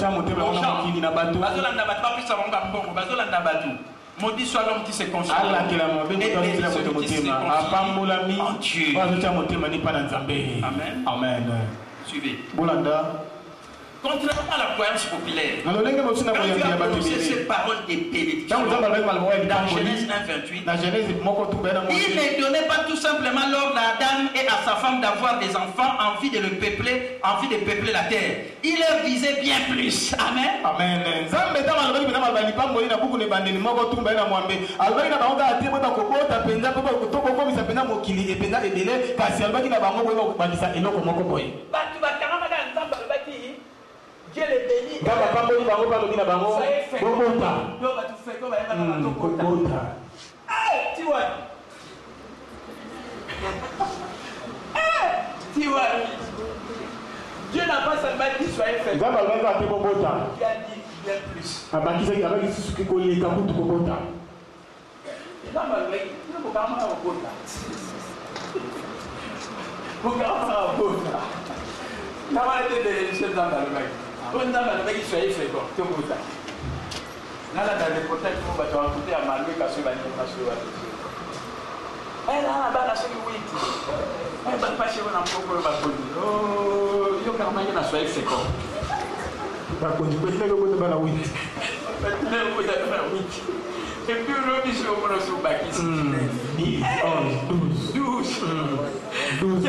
Maudit soit l'homme qui se confie en Dieu. Amen. Amen. Suivez. Contrairement à la croyance populaire, quand tu as prononcé cette parole de bénédiction, dans Genèse un vingt-huit, il ne donnait pas tout simplement l'ordre à Adam et à sa femme d'avoir des enfants en vue de le peupler, en vue de peupler la terre. Il leur disait bien plus. Amen. Amen. Dieu les bénit. Soyez fait. Tu vois. Tu vois. Dieu n'a pas seulement dit soyez fait. Il a dit bien plus. On a le soyez fait quoi. Tout le monde. Là, là, dans les protèges, on va te raconter à Marie parce que va nous passer. Eh là, là, là, c'est oui. Eh, bah, pas si on a un peu de balcon. Oh, il y a quand même un soyez fait quoi. Balcon, tu peux faire le coup de balcon. Le coup de balcon. Et puis, le monsieur, on va se battre ici. dix, onze, douze. douze. douze.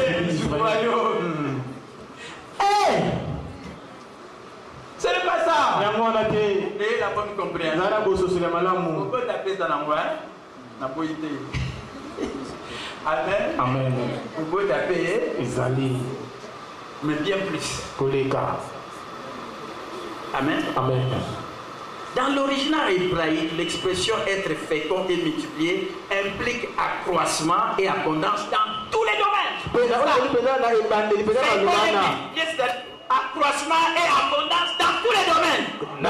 Eh! Ce n'est pas ça. Et la bonne compréhension. On peut taper dans l'envoi. La poété. Amen. Amen. On peut taper. Mais bien plus. Amen. Amen. Dans l'original hébraïque, l'expression être fécond et multiplié implique accroissement et abondance dans tous les domaines. Accroissement et abondance dans tous les domaines.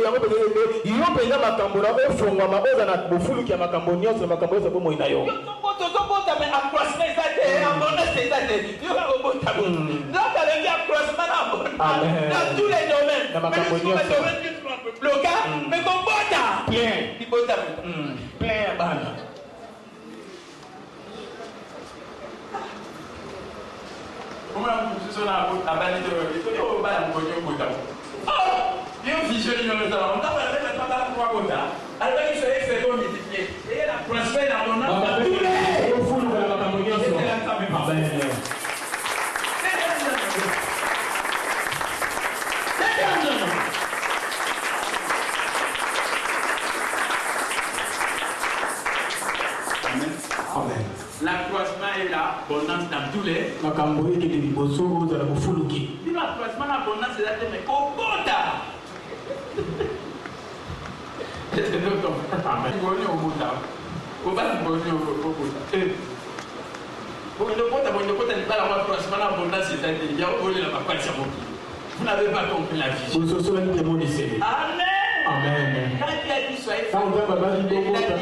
Amen. tozobota mais accroissement eza te abondance eza te yo kakobota bo donc alengi accroissement na abondance dans tous les domaines bloca mais kobota plein libota plein ya bana comment vous vous na abani to to yo bana mkonyo kota oh yo vision yo le ça on t'a fait mettre dans trois kota alors il se fait comme multiplier et la prospère dans mon âme dans tous les au fond de la makambo nyonso c'est là ça me parle Amen. L'accroissement est là, abondance dans tous les. Makambo eke de liboso ozala kofuluki. Dis l'accroissement, l'abondance est là, mais kobota. C'est notre temps. Amen. Il faut au bota. Au bas, il faut au bota. Bon, le bota, bon, le bota n'est pas l'accroissement, l'abondance est là. Il y a au lieu de la papa de sa boque. Vous n'avez pas compris la vision. Vous aussi, vous avez dit Amen. Amen. Quand il a dit soyez fort, il a dit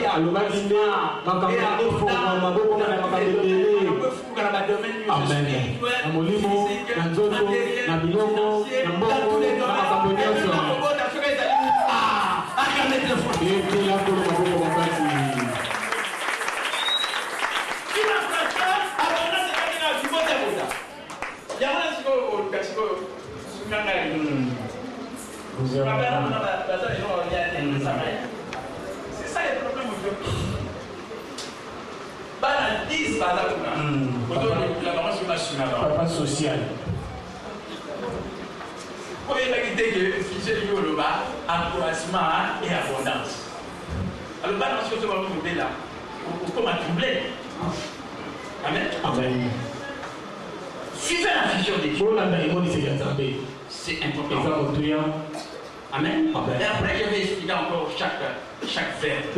c'est ça le problème aujourd'hui. Bana dix bazakuna. La maman sur nationale. Papa social. Pour il a dit que fichier le bas, accroissement et abondance. Alors bana sur ce moment là, pour comment troubler. Amen. Amen. Suivez la vision de Dieu. C'est important. Amen. Amen. Et après, je vais expliquer encore chaque, chaque verbe.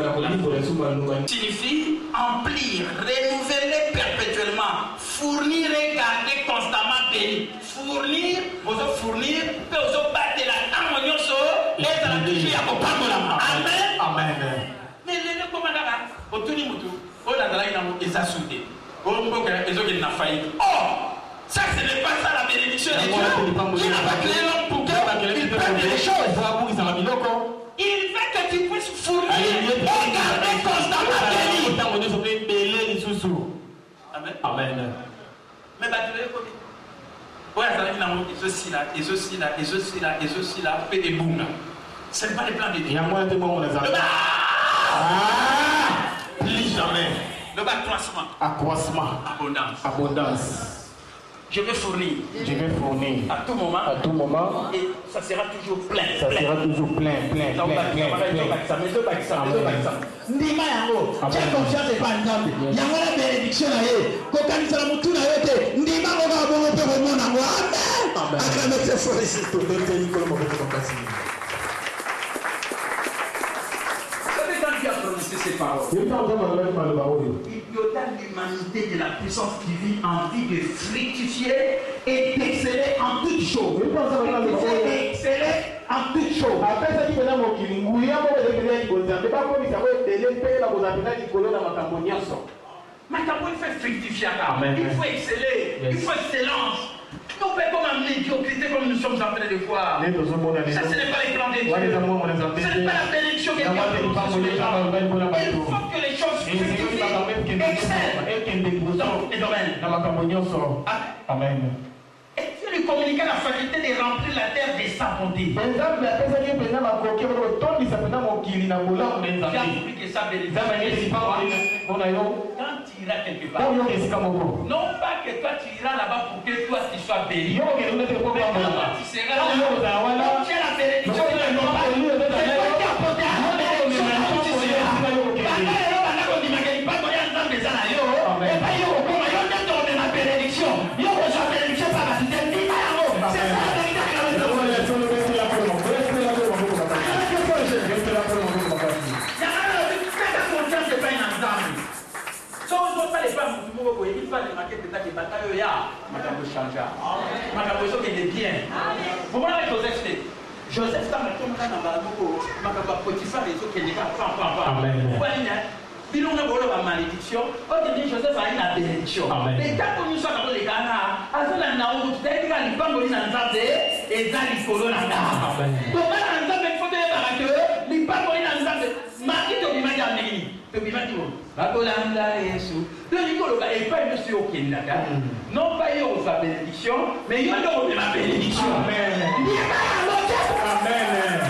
Signifie emplir, renouveler perpétuellement, fournir et garder constamment béni. Fournir, vous fournir, puis vous battre la harmonie sur les alentours à Kopambola. Amen. Amen. Mais le commandant, au tout niveau, au Nadala, il a soudé. Au Mboka, ils ont une faillite. Oh! Ça, ce n'est pas ça la bénédiction de Dieu. Il n'a pas créé l'homme pour qu'il prenne des choses. Il veut que tu puisses fournir et garder constamment béni. Amen. Amen. Mais tu veux combien? Oui, ça veut dire que ceci là, et ceci là, et ceci là, et ceci là, fait des boules. Ce n'est pas le plan de Dieu. Il y a moins de mots, les amis. Plus jamais. Le bas accroissement. Accroissement. Abondance. Abondance. Je vais fournir. Je vais fournir. À tout moment. À tout moment. Et ça sera toujours plein. Ça plein. sera toujours plein, plein, plein, plein, plein. Ndima yango, j'ai confiance et pas nzambe. Yango la bénédiction na ye. Ko kanisa la mutu na yo te. Ndima ko ka bongo pe ko mona ngo. Amen. Acclamez très fort ici to donner Nicolas Maboko Bakasi. Ces paroles. Il doit l'humanité de la puissance divine en vie de fructifier et d'exceller en toutes choses. Et exceller en toutes choses. Mais quand il fait fructifier, il faut exceller, il faut excellence. Nous faisons comme la médiocrité comme nous sommes en train de voir. Ça, ce n'est pas les plans de Dieu. Ce n'est pas la bénédiction que Dieu a sur les gens. Il faut que les choses fructifient, excellent dans les domaines. Amen. Et Dieu lui communiqua la faculté de remplir la terre de sa bonté. J'ai appris que sa bénédiction. Quand tu iras quelque part, non pas que toi tu iras là-bas pour que toi tu sois béni, mais quand toi tu seras là-bas, tu as la bénédiction de la normal. C'est toi qui as porté à la bénédiction là où tu seras. Il va remarquer peut-être que bataille y a, madame changer. Madame Joseph est bien. Vous voyez Joseph, Joseph, ça me tombe là dans la boucle. Madame Potiphar, les autres qui n'est pas. Amen. Vous voyez, Il y a une malédiction. Aujourd'hui, Joseph a une bénédiction. Mais quand nous sommes dans les Ghana, à ce moment-là, on dit qu'il y a une femme qui est en train de et dans les colons en Ghana. Donc, là, on a fait photo de baraque, les femmes qui sont en train de marquer ton image à Méni. Ton image à Bakolanda et Yesu. Donc, il n'y a pas de monsieur au Kenya. Non pas il y a une bénédiction, mais il y a une bénédiction. Amen. Amen.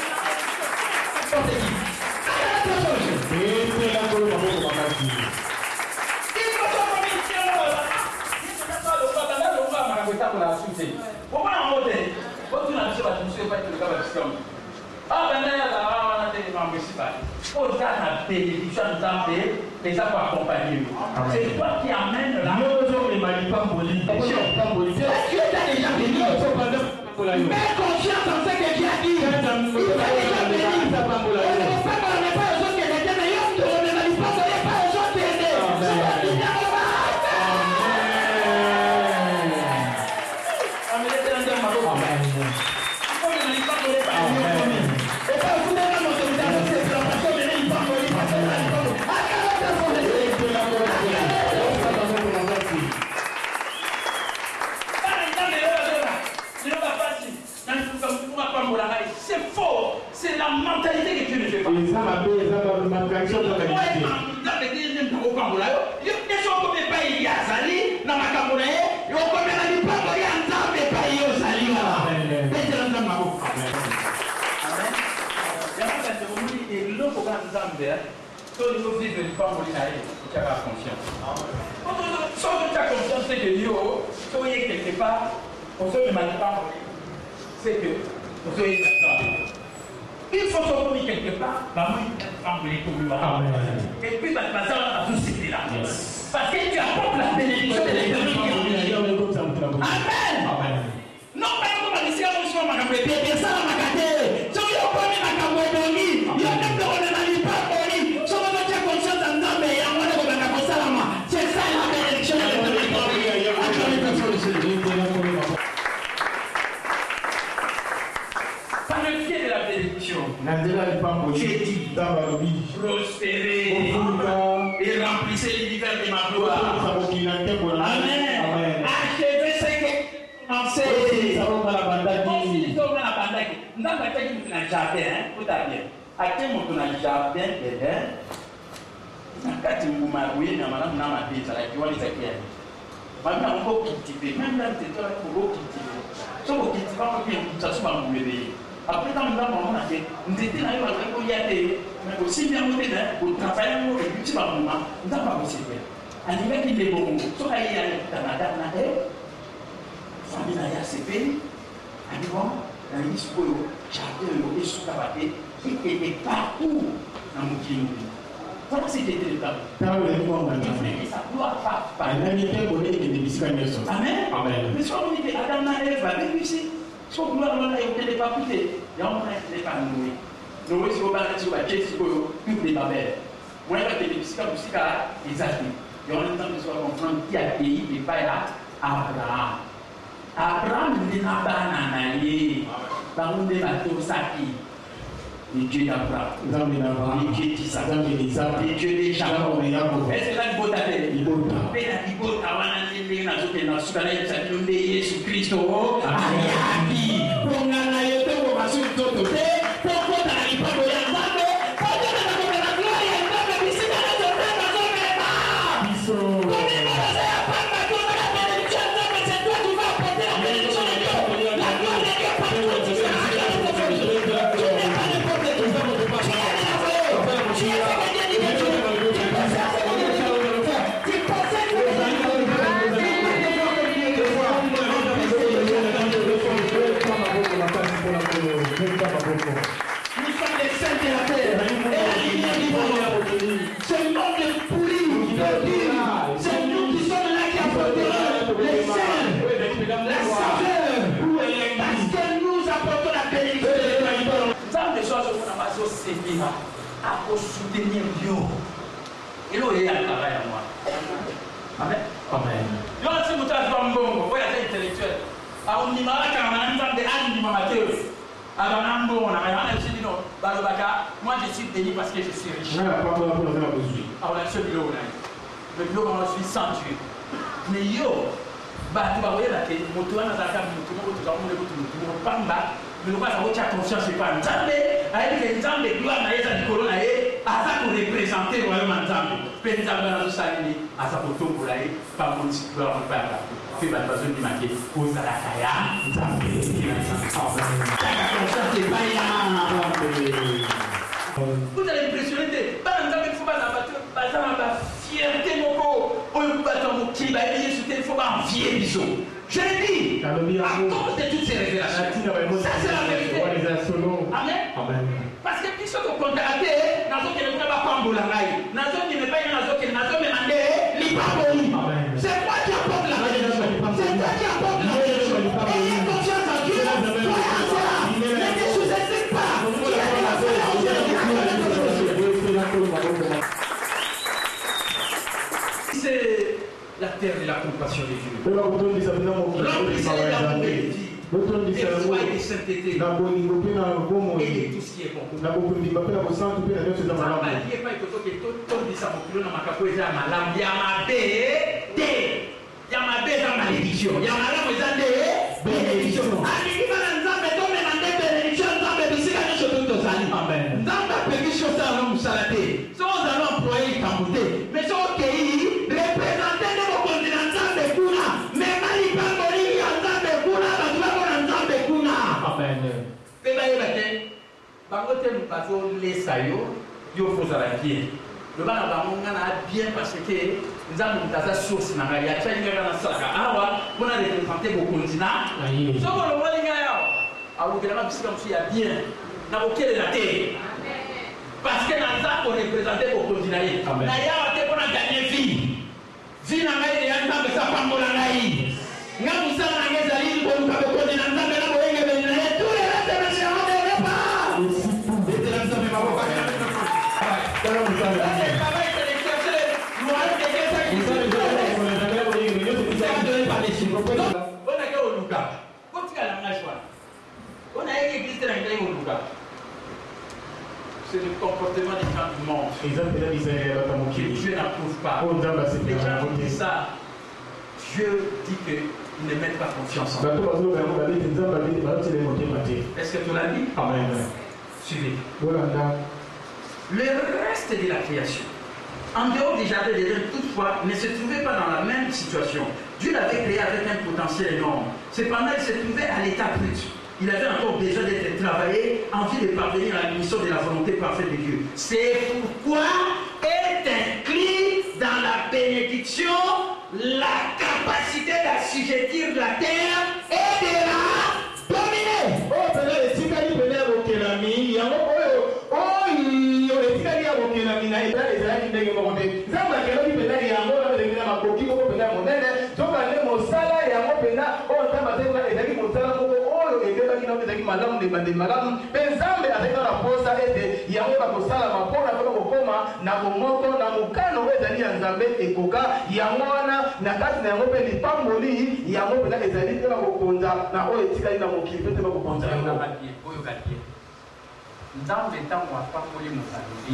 Ah ben là, on a des membres municipaux. Au cas de bénédiction, nous les accompagner. C'est toi qui amène la Dieu t'a déjà béni. Mets confiance en ce que Dieu a dit. Il t'a déjà béni. On ne peut pas parler pas aux autres que les gens ne remercient pas, soyez pas aux autres aider. C'est faux. C'est la mentalité que Dieu ne fait pas. C'est que vous soyez d'accord. Il faut se dire quelque part, bah oui, et puis bah, ça va vous citer là. Parce que tu apportes la bénédiction de l'éternité. Amen. Non, pas comme on dit, on soit ma caméra, bien ça ma caméra. Si on prend ma caméra, il y a même pas de mali pas poli. Si on a conscience en dame, il y a moins de comme la conscience à moi. C'est ça la bénédiction de l'éternité. Par le pied de la bénédiction, j'ai dit prospérer et remplissez l'univers de ma gloire. Amen. Achevez ce que vous commencez. Aussi, nous sommes dans la bande. Nous avons fait un jardin. Tout à bien. À quel moment on a un jardin derrière? Quand vous m'avez dit, madame, on a dit, ça va être les acquis. Maintenant, on peut cultiver. Même là, c'est toi qui peux cultiver. Si on cultive, on peut ça soit un bébé. Après, quand nous avons dit, nous étions là, nous avons dit, mais aussi bien nous aider pour travailler nous et cultiver un moment, nous n'avons pas possible. À l'hiver qui est bon, soit il y a un Canada, famille n'a pas pays, à l'hiver, dans les histoires, jardin, le sous cavaté, qui était partout dans mon pays. Voilà, c'était le cas. Ça doit pas parler. Amen. Mais si on dit que Adam n'a pas vécu ici, si on doit avoir un peu de papier, il y a un peu de papier. Nous, si on va aller sur la chaise, tout est pas belle. Moi, je vais te dire que c'est exact. Il y a un temps que je vais comprendre qui a payé les pailles là, Abraham. Abraham, il n'a pas d'analyse. Dans le débat, tout ça qui. Le Dieu d'Abraham, le Dieu d'Isaac, le Dieu de Jacob. Est-ce que là, il faut t'appeler? Il faut t'appeler. Il faut t'appeler. Il faut t'appeler. Il faut t'appeler. Jésus Christ. Ayaki. Pour nous, il faut passer de l'autre côté. Pour qu'on n'arrive pas à y aller. Pour que nous avons la gloire et la gloire de Christ dans notre frère, dans notre frère. Pour nous, nous n'avons pas la gloire de la bénédiction. Mais c'est toi qui vas apporter la bénédiction de Dieu. La gloire de Dieu partout. Nous sommes les saints de la terre et la lumière du monde. C'est le monde pourri, c'est nous qui sommes là qui apporterons les saints, la saveur, parce que nous apportons la bénédiction de l'éternité. Tant de choses qu'on a pas servir à soutenir Dieu. Et là, il y a le travail à moi. Amen. Amen. Là, si vous avez un bon, vous voyez intellectuel. Alors, on y va quand on a un temps de âge, on a moi je suis béni parce que je suis riche. en relation avec l'eau. Le blog en suis ceinture. Mais yo, bah tu vas voir là que mon toit dans la cave, mon toit, mon toit, mon toit, mon toit, pamba, mais le pas savoir tu as confiance et pas Nzambe, avec les Nzambe gloire na yesa dikolo na ye, asa pour représenter le royaume Nzambe. Pe Nzambe na salini, asa pour tombola ye, pas mon gloire pas. Fait ma besoin de marquer aux alakaya, Nzambe, Nzambe. Ta confiance et pas ya. Vous allez impressionner, pas Nzambe faut pas la battre, pas ça fierté mon corps, au battant mon qui va payer ce téléphone en fier bisou. Je l'ai dit, à cause de toutes ces révélations. Ça c'est la vérité. Amen. Amen. Parce que qui sont au contrat, nazo qui ne peut pas prendre la raille, nazo qui ne pas y nazo qui nazo me mandé, li pas bon. C'est toi qui apporte la révélation. C'est toi qui apporte la révélation. Ayez confiance en Dieu. Soyez en cela. Ne te sous-estime pas. C'est la terre de la compassion de Dieu. Remplissez-les d'amour et de vie. Et soyez de sainteté. Et de tout ce qui est bon. N'oubliez pas que tout le ça mon na makapo eza malam ya mabe te ya mabe za malédiction ya malam eza de bénédiction ali bana nzambe to me mande bénédiction nzambe bisika nyosho to tozali amen nzambe bénédiction ça non musalate so nous allons employer kamute mais so okei représenter de mon continent nzambe kuna mais mali pangoli ya nzambe kuna batu bako na nzambe kuna amen pe ba yebate bango te mupazo lesa yo yo fozala bien le bana bangonga na bien parce que nous avons une source na ngai ya tshanga na saka awa bona le représenter au continent so le wali ngaya awu kila mabisika msi ya bien na bokele la terre parce que na za ko représenter au continent na ya te bona gagner vie vie na ngai ya ntambe sa pambola ngai ngamu sana na ngai zali ko ka ko na ntambe na boyenge be na tous les restes de chez on ne pas et de la ntambe ma boka c'est le comportement des gens du monde que Dieu n'approuve pas. Les gens qui disent ça, Dieu dit qu'ils ne mettent pas confiance en eux. Est-ce que tu l'as dit? Amen. Suivez. Le reste de la création, en dehors du jardin d'Éden, toutefois, ne se trouvait pas dans la même situation. Dieu l'avait créé avec un potentiel énorme. Cependant, il se trouvait à l'état brut. Il avait encore besoin d'être travaillé en vue de parvenir à la mission de la volonté parfaite de Dieu. C'est pourquoi est inclus dans la bénédiction la capacité d'assujettir la terre et de la dominer. Oh, peut-être si tu veux dire que la mie, il y a un oh, il y a des gens qui ont la mine, il y a des gens qui ont monté. Ça m'a dit que il y a un mot de la coquille, on peut la monnaie. Donc, on a sala, il y a un mot de la, on a ma tête, il y a des gens qui ont ezalaki malamu debande malamu mpe nzambe azalaki na posa ete yango bakosalama mpona mpona kokoma na bomoko na mokano oyo ezali ya nzambe ekoka yango wana na kati na yango mpe lipamboli yango mpena ezali mpe bakokonza na oyo etikali na mokili mpe te bakokonza yango oyo galie nzambe ntango apamboli mokalobi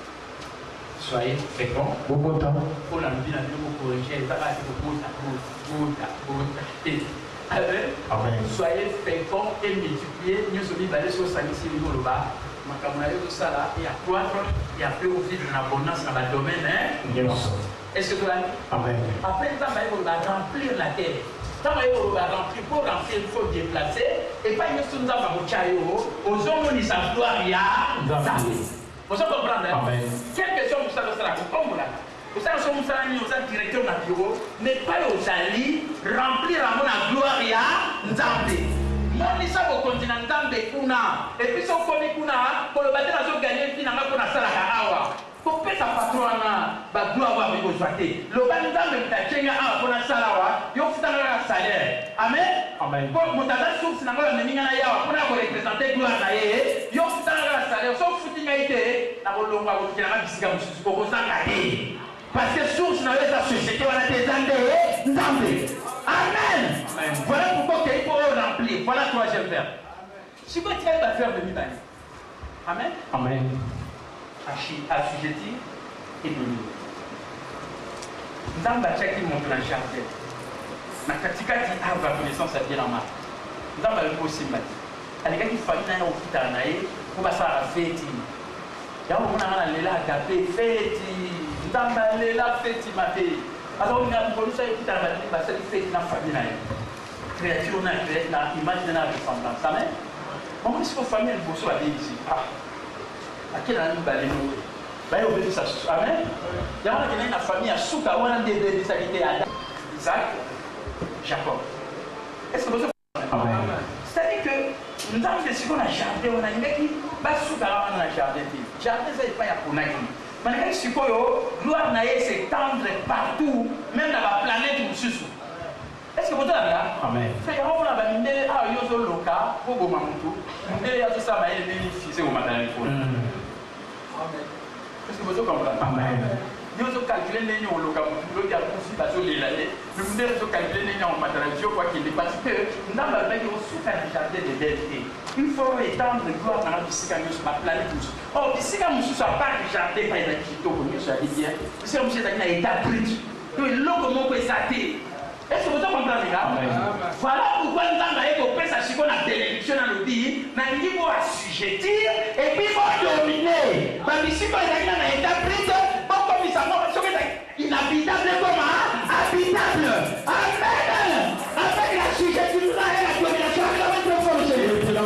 soyez féconds bobota mpona lobi na bino kokorige ezaka ati kobota bota bota te Amen. Amen. Soyez féconds et multipliés. Nous sommes basés sur ça ici, nous le bas. Ma camarade tout ça là, et à croître, et à faire aussi de l'abondance dans le domaine. Est-ce que tu l'as dit? Amen. Après, ça va remplir la terre. Ça va remplir, pour remplir, il faut déplacer. Et pas une chose à Babuchayo, aux hommes, ils savent gloire, il y a. Vous comprenez? Amen. Quelle question vous savez, ça comme là? Vous savez, nous sommes directeur de la bureau, mais pas aux alliés, remplir à mon gloire à Nzambe. Mon lisa au continent Nzambe kuna, et puis son komi kuna, pour le battre à son gagner, finalement, pour la salle à Awa. Pour que sa patronne, bah, gloire à vous souhaiter. Le Nzambe est à Kenya, pour la salle à Awa, il faut un salaire. Amen. Amen. Pour mon tata source, n'a pas de mingana yawa, pour la représenter gloire à Yé, il faut un salaire, sauf footing a été, la volonté de la bisika, pour vous engager. Parce que source n'a pas sa société, on a des années, Nzambe. Amen. Amen. Voilà pourquoi il faut remplir. Voilà le troisième verbe. Si vous êtes à faire de l'humanité. Amen. Amen. Assujettir et dominer. Nzamba chaki monte na jardin. Na katikati arbre ya connaissance ya bien en marque. Nzamba alikuwa simbati. Alikaki famille na okita na ye ko basala feti. Yango mona ngana lela agape feti. Nzamba lela feti mabe. Alors on a voulu ça okita na ba basali feti na famille na ye. Créature na créé na image na ressemblance. Amen. On dit que famille elle bosso a dit ici. Ah. Akela na mbale no. Ba yo veut ça. Amen. Yango na na famille a suka wana de de salité à Isaac, Jacob. Est-ce que vous Amen. C'est-à-dire que nous avons décidé qu'on a jardin, on a une qui va sous la dans le jardin. Jardin, c'est pas pour nous. Mais si vous gloire naïe s'étendre partout, même dans la planète où nous est-ce que vous avez là? Amen. C'est quand on a bamindé à Yozo Loka, pour Bomamutu, on est à tout ça, mais il est fixé au matin. Est-ce que vous comprenez? Amen. Nous avons calculé les gens au local, nous avons aussi passé les années, nous avons calculé les gens en matériel, quoi qu'il est parce que nous avons besoin de super jardin de vérité. Il faut étendre le gloire dans la piscine sur la planète. Or, si quand nous sommes pas de jardin, par exemple, qui comme nous avons dit bien, si nous sommes à l'état brut, nous avons comment peut s'attendre. Est-ce que vous comprenez, les gars? Voilà pourquoi nous avons dit qu'on peut s'acheter qu'on a télévision dans le pays, mais il faut assujettir et puis il faut dominer. Mais si vous avez un état brut, inhabitable comment? Habitable. Amen. Avec la sujeture et la domination, avec la force.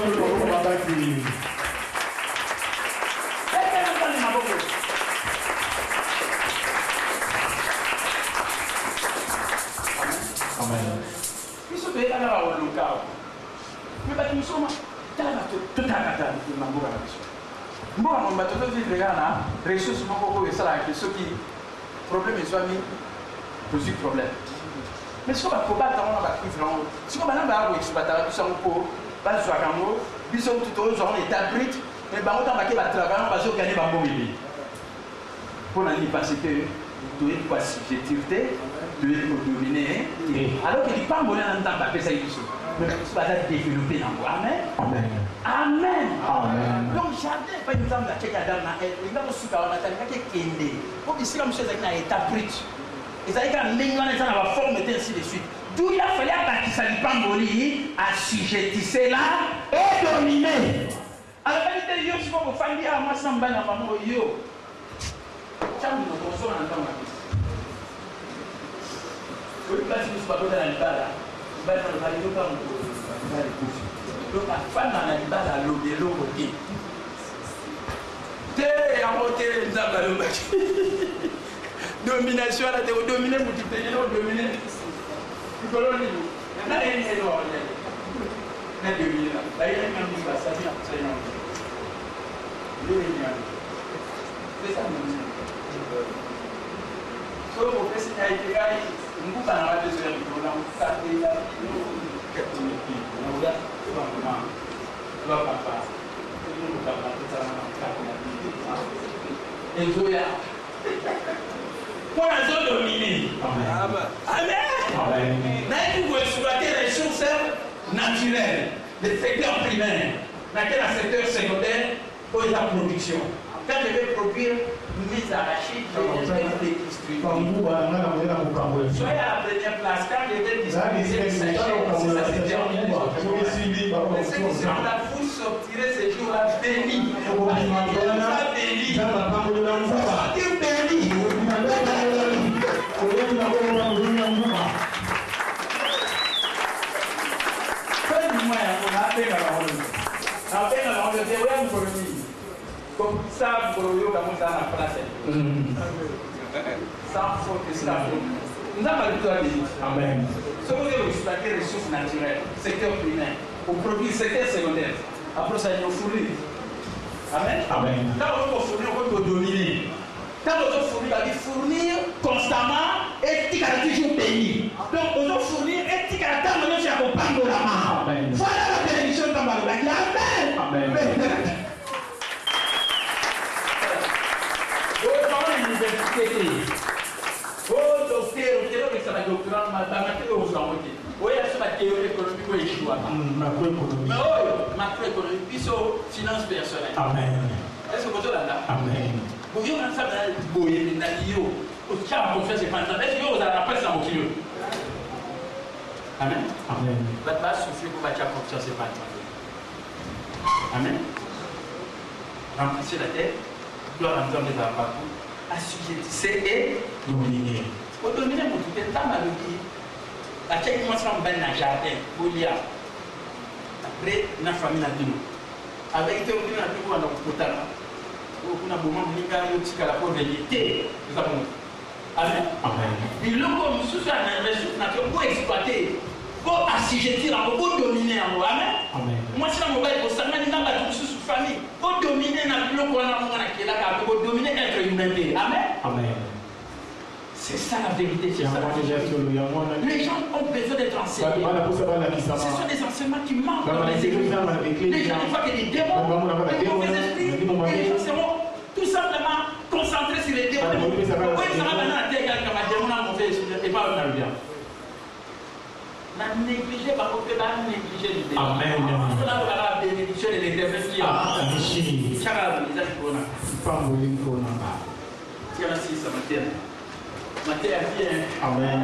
Amen. Il se fait alors au local. Mais nous sommes tout à fait bon, on va te dire les gars, ressources beaucoup et ça là, ceux qui problème est soit mis pose problème. Mais ce qu'on va combattre dans la crise là, si on va là où exploiter tout ça pour pas soit quand nous, bisous tout aux gens état brut, mais bah autant baquer va travailler, on va se gagner ba bon bébé. Pour la parce que tu es quoi subjectivité, tu es pour dominer, alors que les pas bonheur en temps pas ça ici. Mais ce va être développé dans moi. Amen. Amen. Amen. Amen. Donc jardin pas une femme la check adam na elle, il va au super on attend que kende. Pour ici comme chose na état brut. Et ça dit quand l'ingénieur est dans la forme et ainsi de suite. D'où il a fallu attaquer ça du pamboli, assujettir là et dominer. Alors quand il dit yo si vous famille à moi ça m'ba na maman yo. Chambre de console en temps là. Oui, là si vous pas dans la libala. Donc la femme dans la libala a l'eau de l'eau côté. T'es à monter les âmes domination, là, t'es au dominé, vous t'es au dominé. Tu peux le dire. Là, il y a une erreur. Là, il y a une erreur. Là, il y a une erreur. Ça vient après. Il y a une erreur. C'est ça, mon Dieu. So, vous faites ce qui a été gagné. Nous avons besoin de nous faire la pour la zone dominée. Amen. Amen. Nous pouvons exploiter les ressources naturelles, les secteurs primaires, dans le secteur secondaire pour la production. Quand je vais produire mes arachides, je vais les distribuer. Soyez à la première place. Quand je vais distribuer les sachets, c'est ça, c'est terminé. Mais ceux qui sont là, vous sortirez ces jours-là bénis. Bénis. Sortir bénis. Faites-moi un appel à la ronde. Appel à la ronde, c'est vrai, vous pouvez dire. Comme ça, vous voyez comment ça a placé. Sans faute et sans faute. Nous avons le droit de dire. Amen. Ce que vous avez exploité les ressources naturelles, secteur primaire, pour produire secteur secondaire. Après ça, il nous fournit. Amen. Amen. Quand on va fournir, on peut dominer. Quand on va fournir, on va fournir constamment et qui a toujours béni. Donc, on va fournir et qui a tant de gens qui accompagnent la main. Voilà la bénédiction de Amen. Amen. Amen. Oh, docteur, docteur, ça va doctorat, mathématiques, aux gens. Oui, c'est ma théorie économique, oui, je vois. Macroéconomie. Mais oui, macroéconomie, puis finance personnelle. Amen. Est-ce que vous êtes là? Amen. Vous voyez, on a ça dans le boyer, dans le tu as confiance et pas de est-ce que vous avez la presse dans vos clients? Amen. Amen. Vous avez souffrir pour bâtir confiance et pas de Amen. Remplissez la tête, gloire en termes de la partout, assujettissez et dominez. Pour dominer mon tout le temps, mal dit, la tête commence à me dans le jardin, pour y aller. Après, la famille n'a dit avec été obligé à tout dans le potard. On a besoin de faire un petit peu la pauvreté. Amen. Amen. Et le comme sous un investissement pour exploiter, pour assujettir, pour dominer en Amen. Amen. Moi, si la mobile pour ça, maintenant, on va tout sous famille. Pour dominer, on a plus qu'on a pour dominer être humain. Amen. Amen. C'est ça la vérité, c'est ça. Les gens ont besoin d'être enseignés. Ce sont des enseignements qui manquent dans les églises. Les gens ne voient que des démons, des mauvais esprits, et les gens seront tout simplement concentrés sur les démons. Oui, ça va maintenant à terre comme un démon a mauvais esprit et pas un bien. On négligé par contre, on négligé les démons. Amen. On a la bénédiction de l'éternel qui a. Charles, les amis, pas mourir pour nous. Tiens, si ça me tient. Amen. Amen.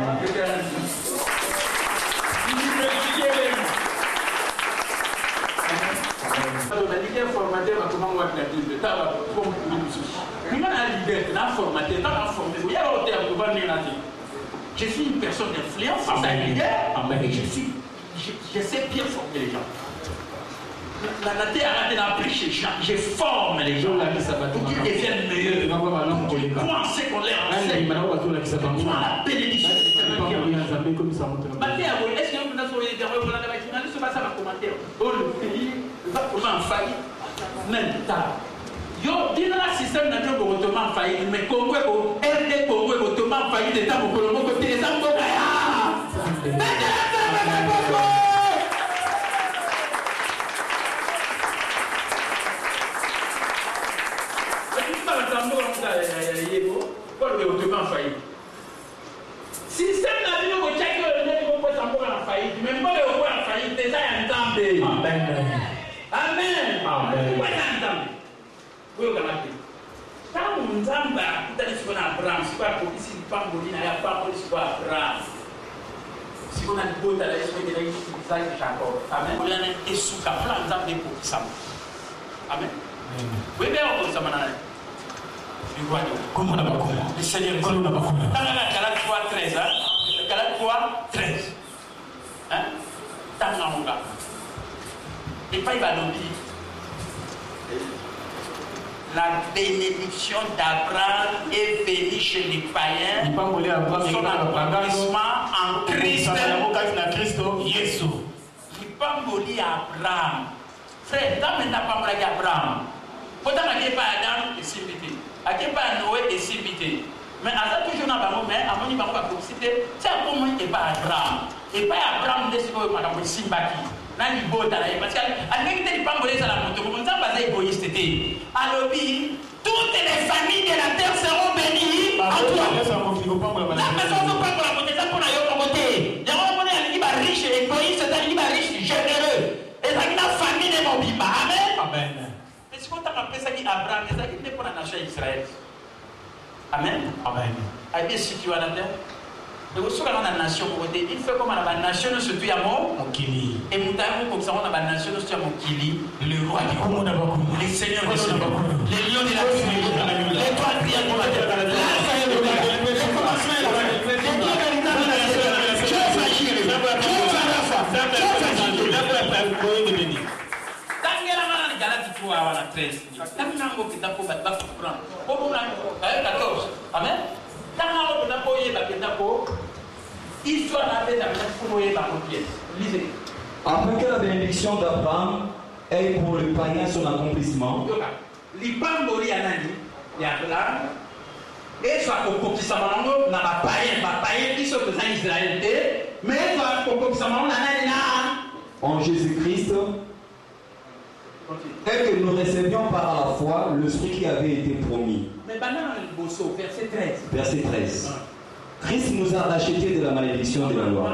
Formateur va comment on va la Bible. T'as la forme de nous. Comment la liberté, la formateur, t'as la forme. Il y a au terme de venir là. Je suis une personne d'influence, c'est un leader. Amen. Et je suis, je, je sais bien former les gens. La, la terre a été appris les gens. Je forme les gens pour qu'ils deviennent meilleurs. Pour en ce qu'on les enseigne. Pour la bénédiction de l'éternel. Est-ce qu'il y a un peu de journaliste va savoir commenter. Oh, le pays va comment en faillite. Même tard. Yo, dis dans le système n'a pas automatiquement en faillite. Mais Congo, R D Congo est automatiquement en faillite. État pour Colombo, côté des Ambo. Système n'a pas de check le pour s'emporter en faillite, même pas le voir en faillite, déjà il y a un temps. Amen. Amen. Amen. Pourquoi il y a un temps? Oui, on a dit. Quand on zamba, tout à l'heure, si on a Abraham, si on a ici, il n'y a pas de il n'y a pas de si on a Abraham. Si on a des beaux talents, si on a des ça, il y a encore. Amen. On a un sous cap, on a un temps pour ça. Amen. Oui, bien, on peut ça maintenant. Comment on a pas compris? Le Seigneur, comment on a pas compris? Dans la Galate trois treize, hein? Galate trois treize. Hein? Dans la gars. Et pas il va nous dire. La bénédiction d'Abraham est venue chez les païens. Il pas voulu avoir son accomplissement en Christ. Jésus. Il pas voulu Abraham. Frère, quand on n'a pas voulu Abraham, pourtant on n'a pas Adam et Simité. À qui pas Noé et Simité. Mais à ça toujours dans le mais à mon niveau pas citer, c'est un moment et pas Abraham. Et pas Abraham de ce que madame Simbaki. N'a ni beau d'aller parce qu'à l'époque il pas voulu ça la moto. Comment ça va être égoïste était. À l'obéi, toutes les familles de la terre seront bénies en toi. La personne ne peut pas la moto, ça pour la yoga moté. Il y a un moment où il va riche et égoïste, c'est-à-dire il va riche généreux. Et ça qui la famille de mon bimba. Amen. Amen. Est-ce qu'on t'a appelé ça qui Abraham, c'est ça qui n'est pas la nation d'Israël. Amen. Amen. Aïe, si tu vas la terre. Et vous savez, on a la nation, il fait comme la nation, se tue à mort. Et nous avons comme ça, on a la nation, se tue à Mokili. Le roi du Congo, les seigneurs des seigneurs, les lions de la vie, les trois prières de la terre, la faille de la terre, le commencement de la terre, les trois véritables de la terre. Je vais agir, je vais agir, je vais agir. Tangela mana galati tu awa na treize. Tangela ngo kita ko ba ba prendre. Ko na quatorze. Amen. Tangela ngo kita ko ye ba kita ko. Histoire la paix d'Abraham pour ye ba ko pièce. Lisez. Après que la bénédiction d'Abraham ait pour le païen son accomplissement. Lipamboli anani ya Abraham. Et soit ko ko kisama ngo na ba païen ba païen qui sont dans Israël mais soit ko ko kisama na nani na en Jésus-Christ. Et que nous recevions par la foi le fruit qui avait été promis. Mais maintenant, verset treize. Verset treize. Christ nous a rachetés de la malédiction de la loi.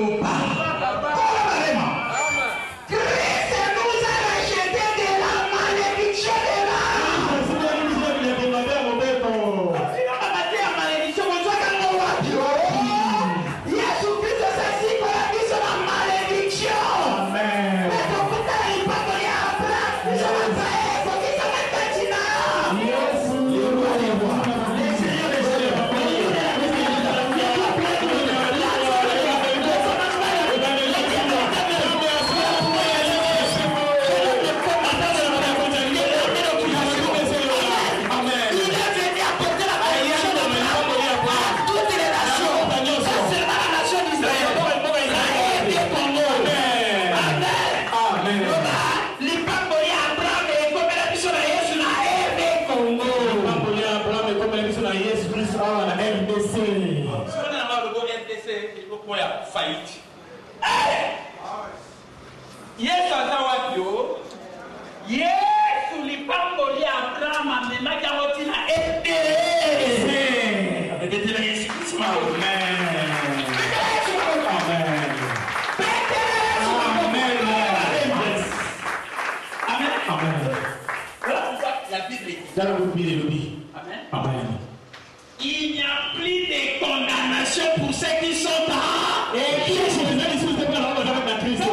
Christ nous a rachetés de la pour la faillite. Yesu azawa yo. Yesu lipambo li Abraham amema karoti na ete. Avec des Jésus Christ. Amen. Amen. Amen. Voilà pourquoi la Bible dit. Dans la Bible dit. Amen. Amen. Il n'y a plus de condamnation pour ceux qui sont dans. Et qui est-ce que vous avez pas la avec la Christ?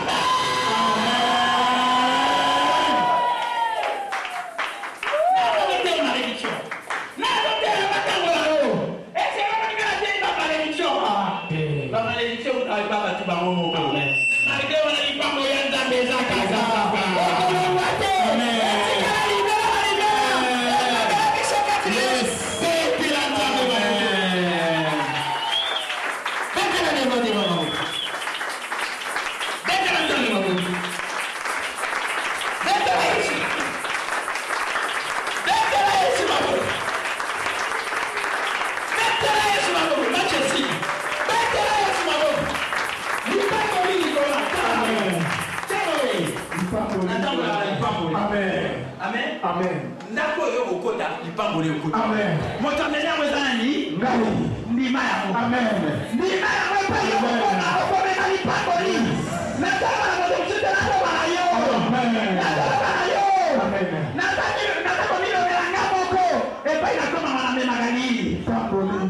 Amen. Ndako yo okota lipambo le okota. Amen. Motamenya wezani Ngali. Ndima ya Amen. Ndima ya wepa yo okota okome na lipambo li. Nataka na moto msita na kwa yo. Amen. Nataka na yo. Amen. Nataka nataka milo ya ngaboko. Epa ina kama maname magani. Lipambo li.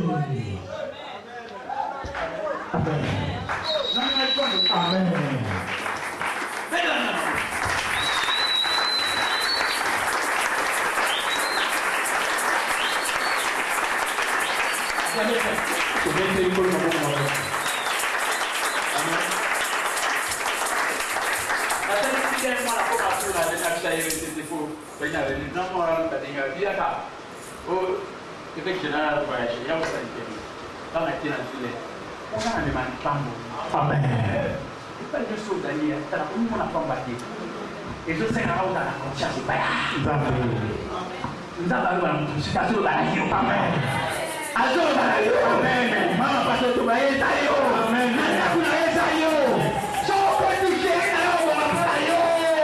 Amen. Nana lipambo. Amen. Bela na. Subente il colmo con la Azul balayo, amen. Mama pastor tu baik tayo, amen. Aku nak tayo. So kau dijeng na ako tayo.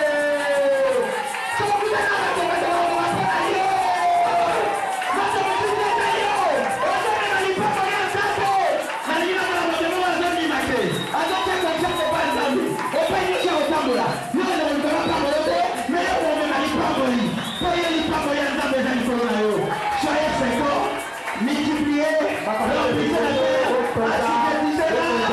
So kita nak ako tayo. Masa kita tayo. Ojo na lipa pa yan tayo. Nalina na mo mo mo ni mate. Azo ka ko cha ko pan zambi. O pa ni cha o tambula. Yo na mo ka pa mo te. Me yo mo na lipa ko ni. Pa yo lipa ko yan zambi za ko na yo. So es seco. Multiplier, multiplier,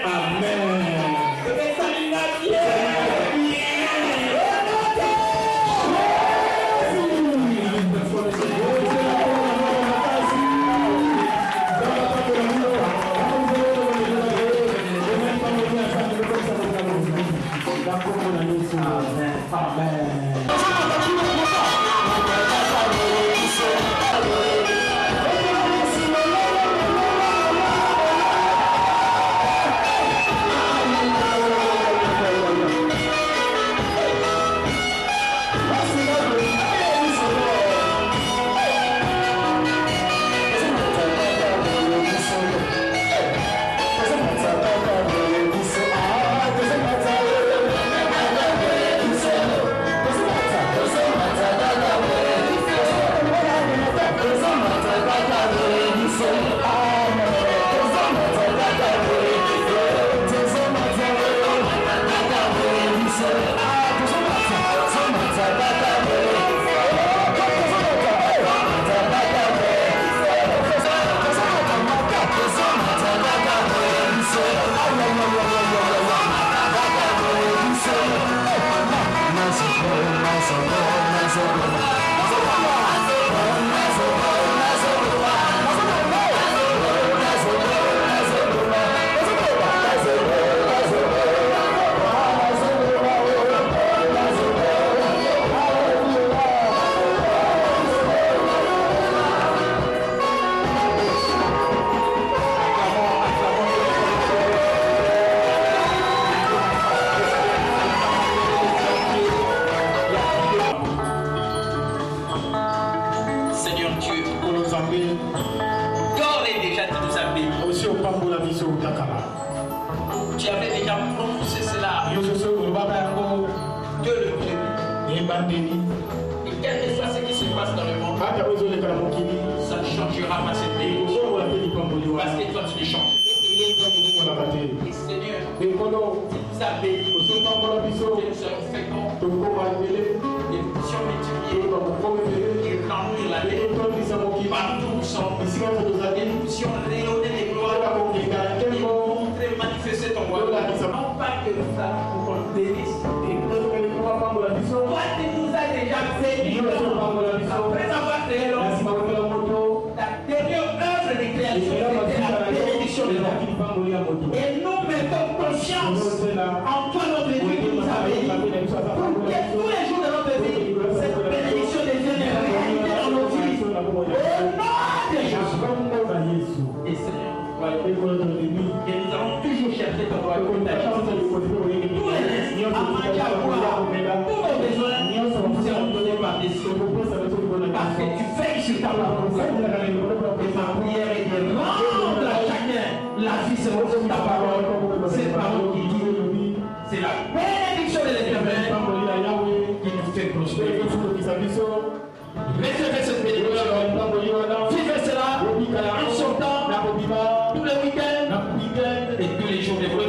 Tu avais déjà prononcé cela de le début. Et quel que soit ce qui se passe dans le monde, ça ne changera pas cette vérité. Parce que toi tu le changes. Et Seigneur, tu nous as bénis, que nous soyons féconds, que nous puissions multiplier et remplir la terre partout où nous sommes, et nous puissions rayonner les gloires et montrer, manifester ton royaume. Non pas que nous allons pour qu'on bénisse. Toi tu nous as déjà bénis après avoir créé l'homme. La dernière œuvre de création était la bénédiction de l'homme. Et nous mettons confiance en toi, notre Dieu, qui nous a bénis. Pour que tous les jours de notre vie, cette bénédiction devienne une réalité dans nos vies. Au nom de Jésus. Et Seigneur, et nous allons toujours chercher ton royaume. Tous les esprits, à manger, à boire, tous nos besoins, nous seront donnés par des cieux. Parce que tu veilles sur ta parole. Et ma prière est de rendre à chacun la vie selon ta parole. C'est parole qui dit. C'est la bénédiction de l'Éternel qui nous fait prospérer. Recevez cette bénédiction. Vivez cela en sortant tous les week-ends et tous les jours de votre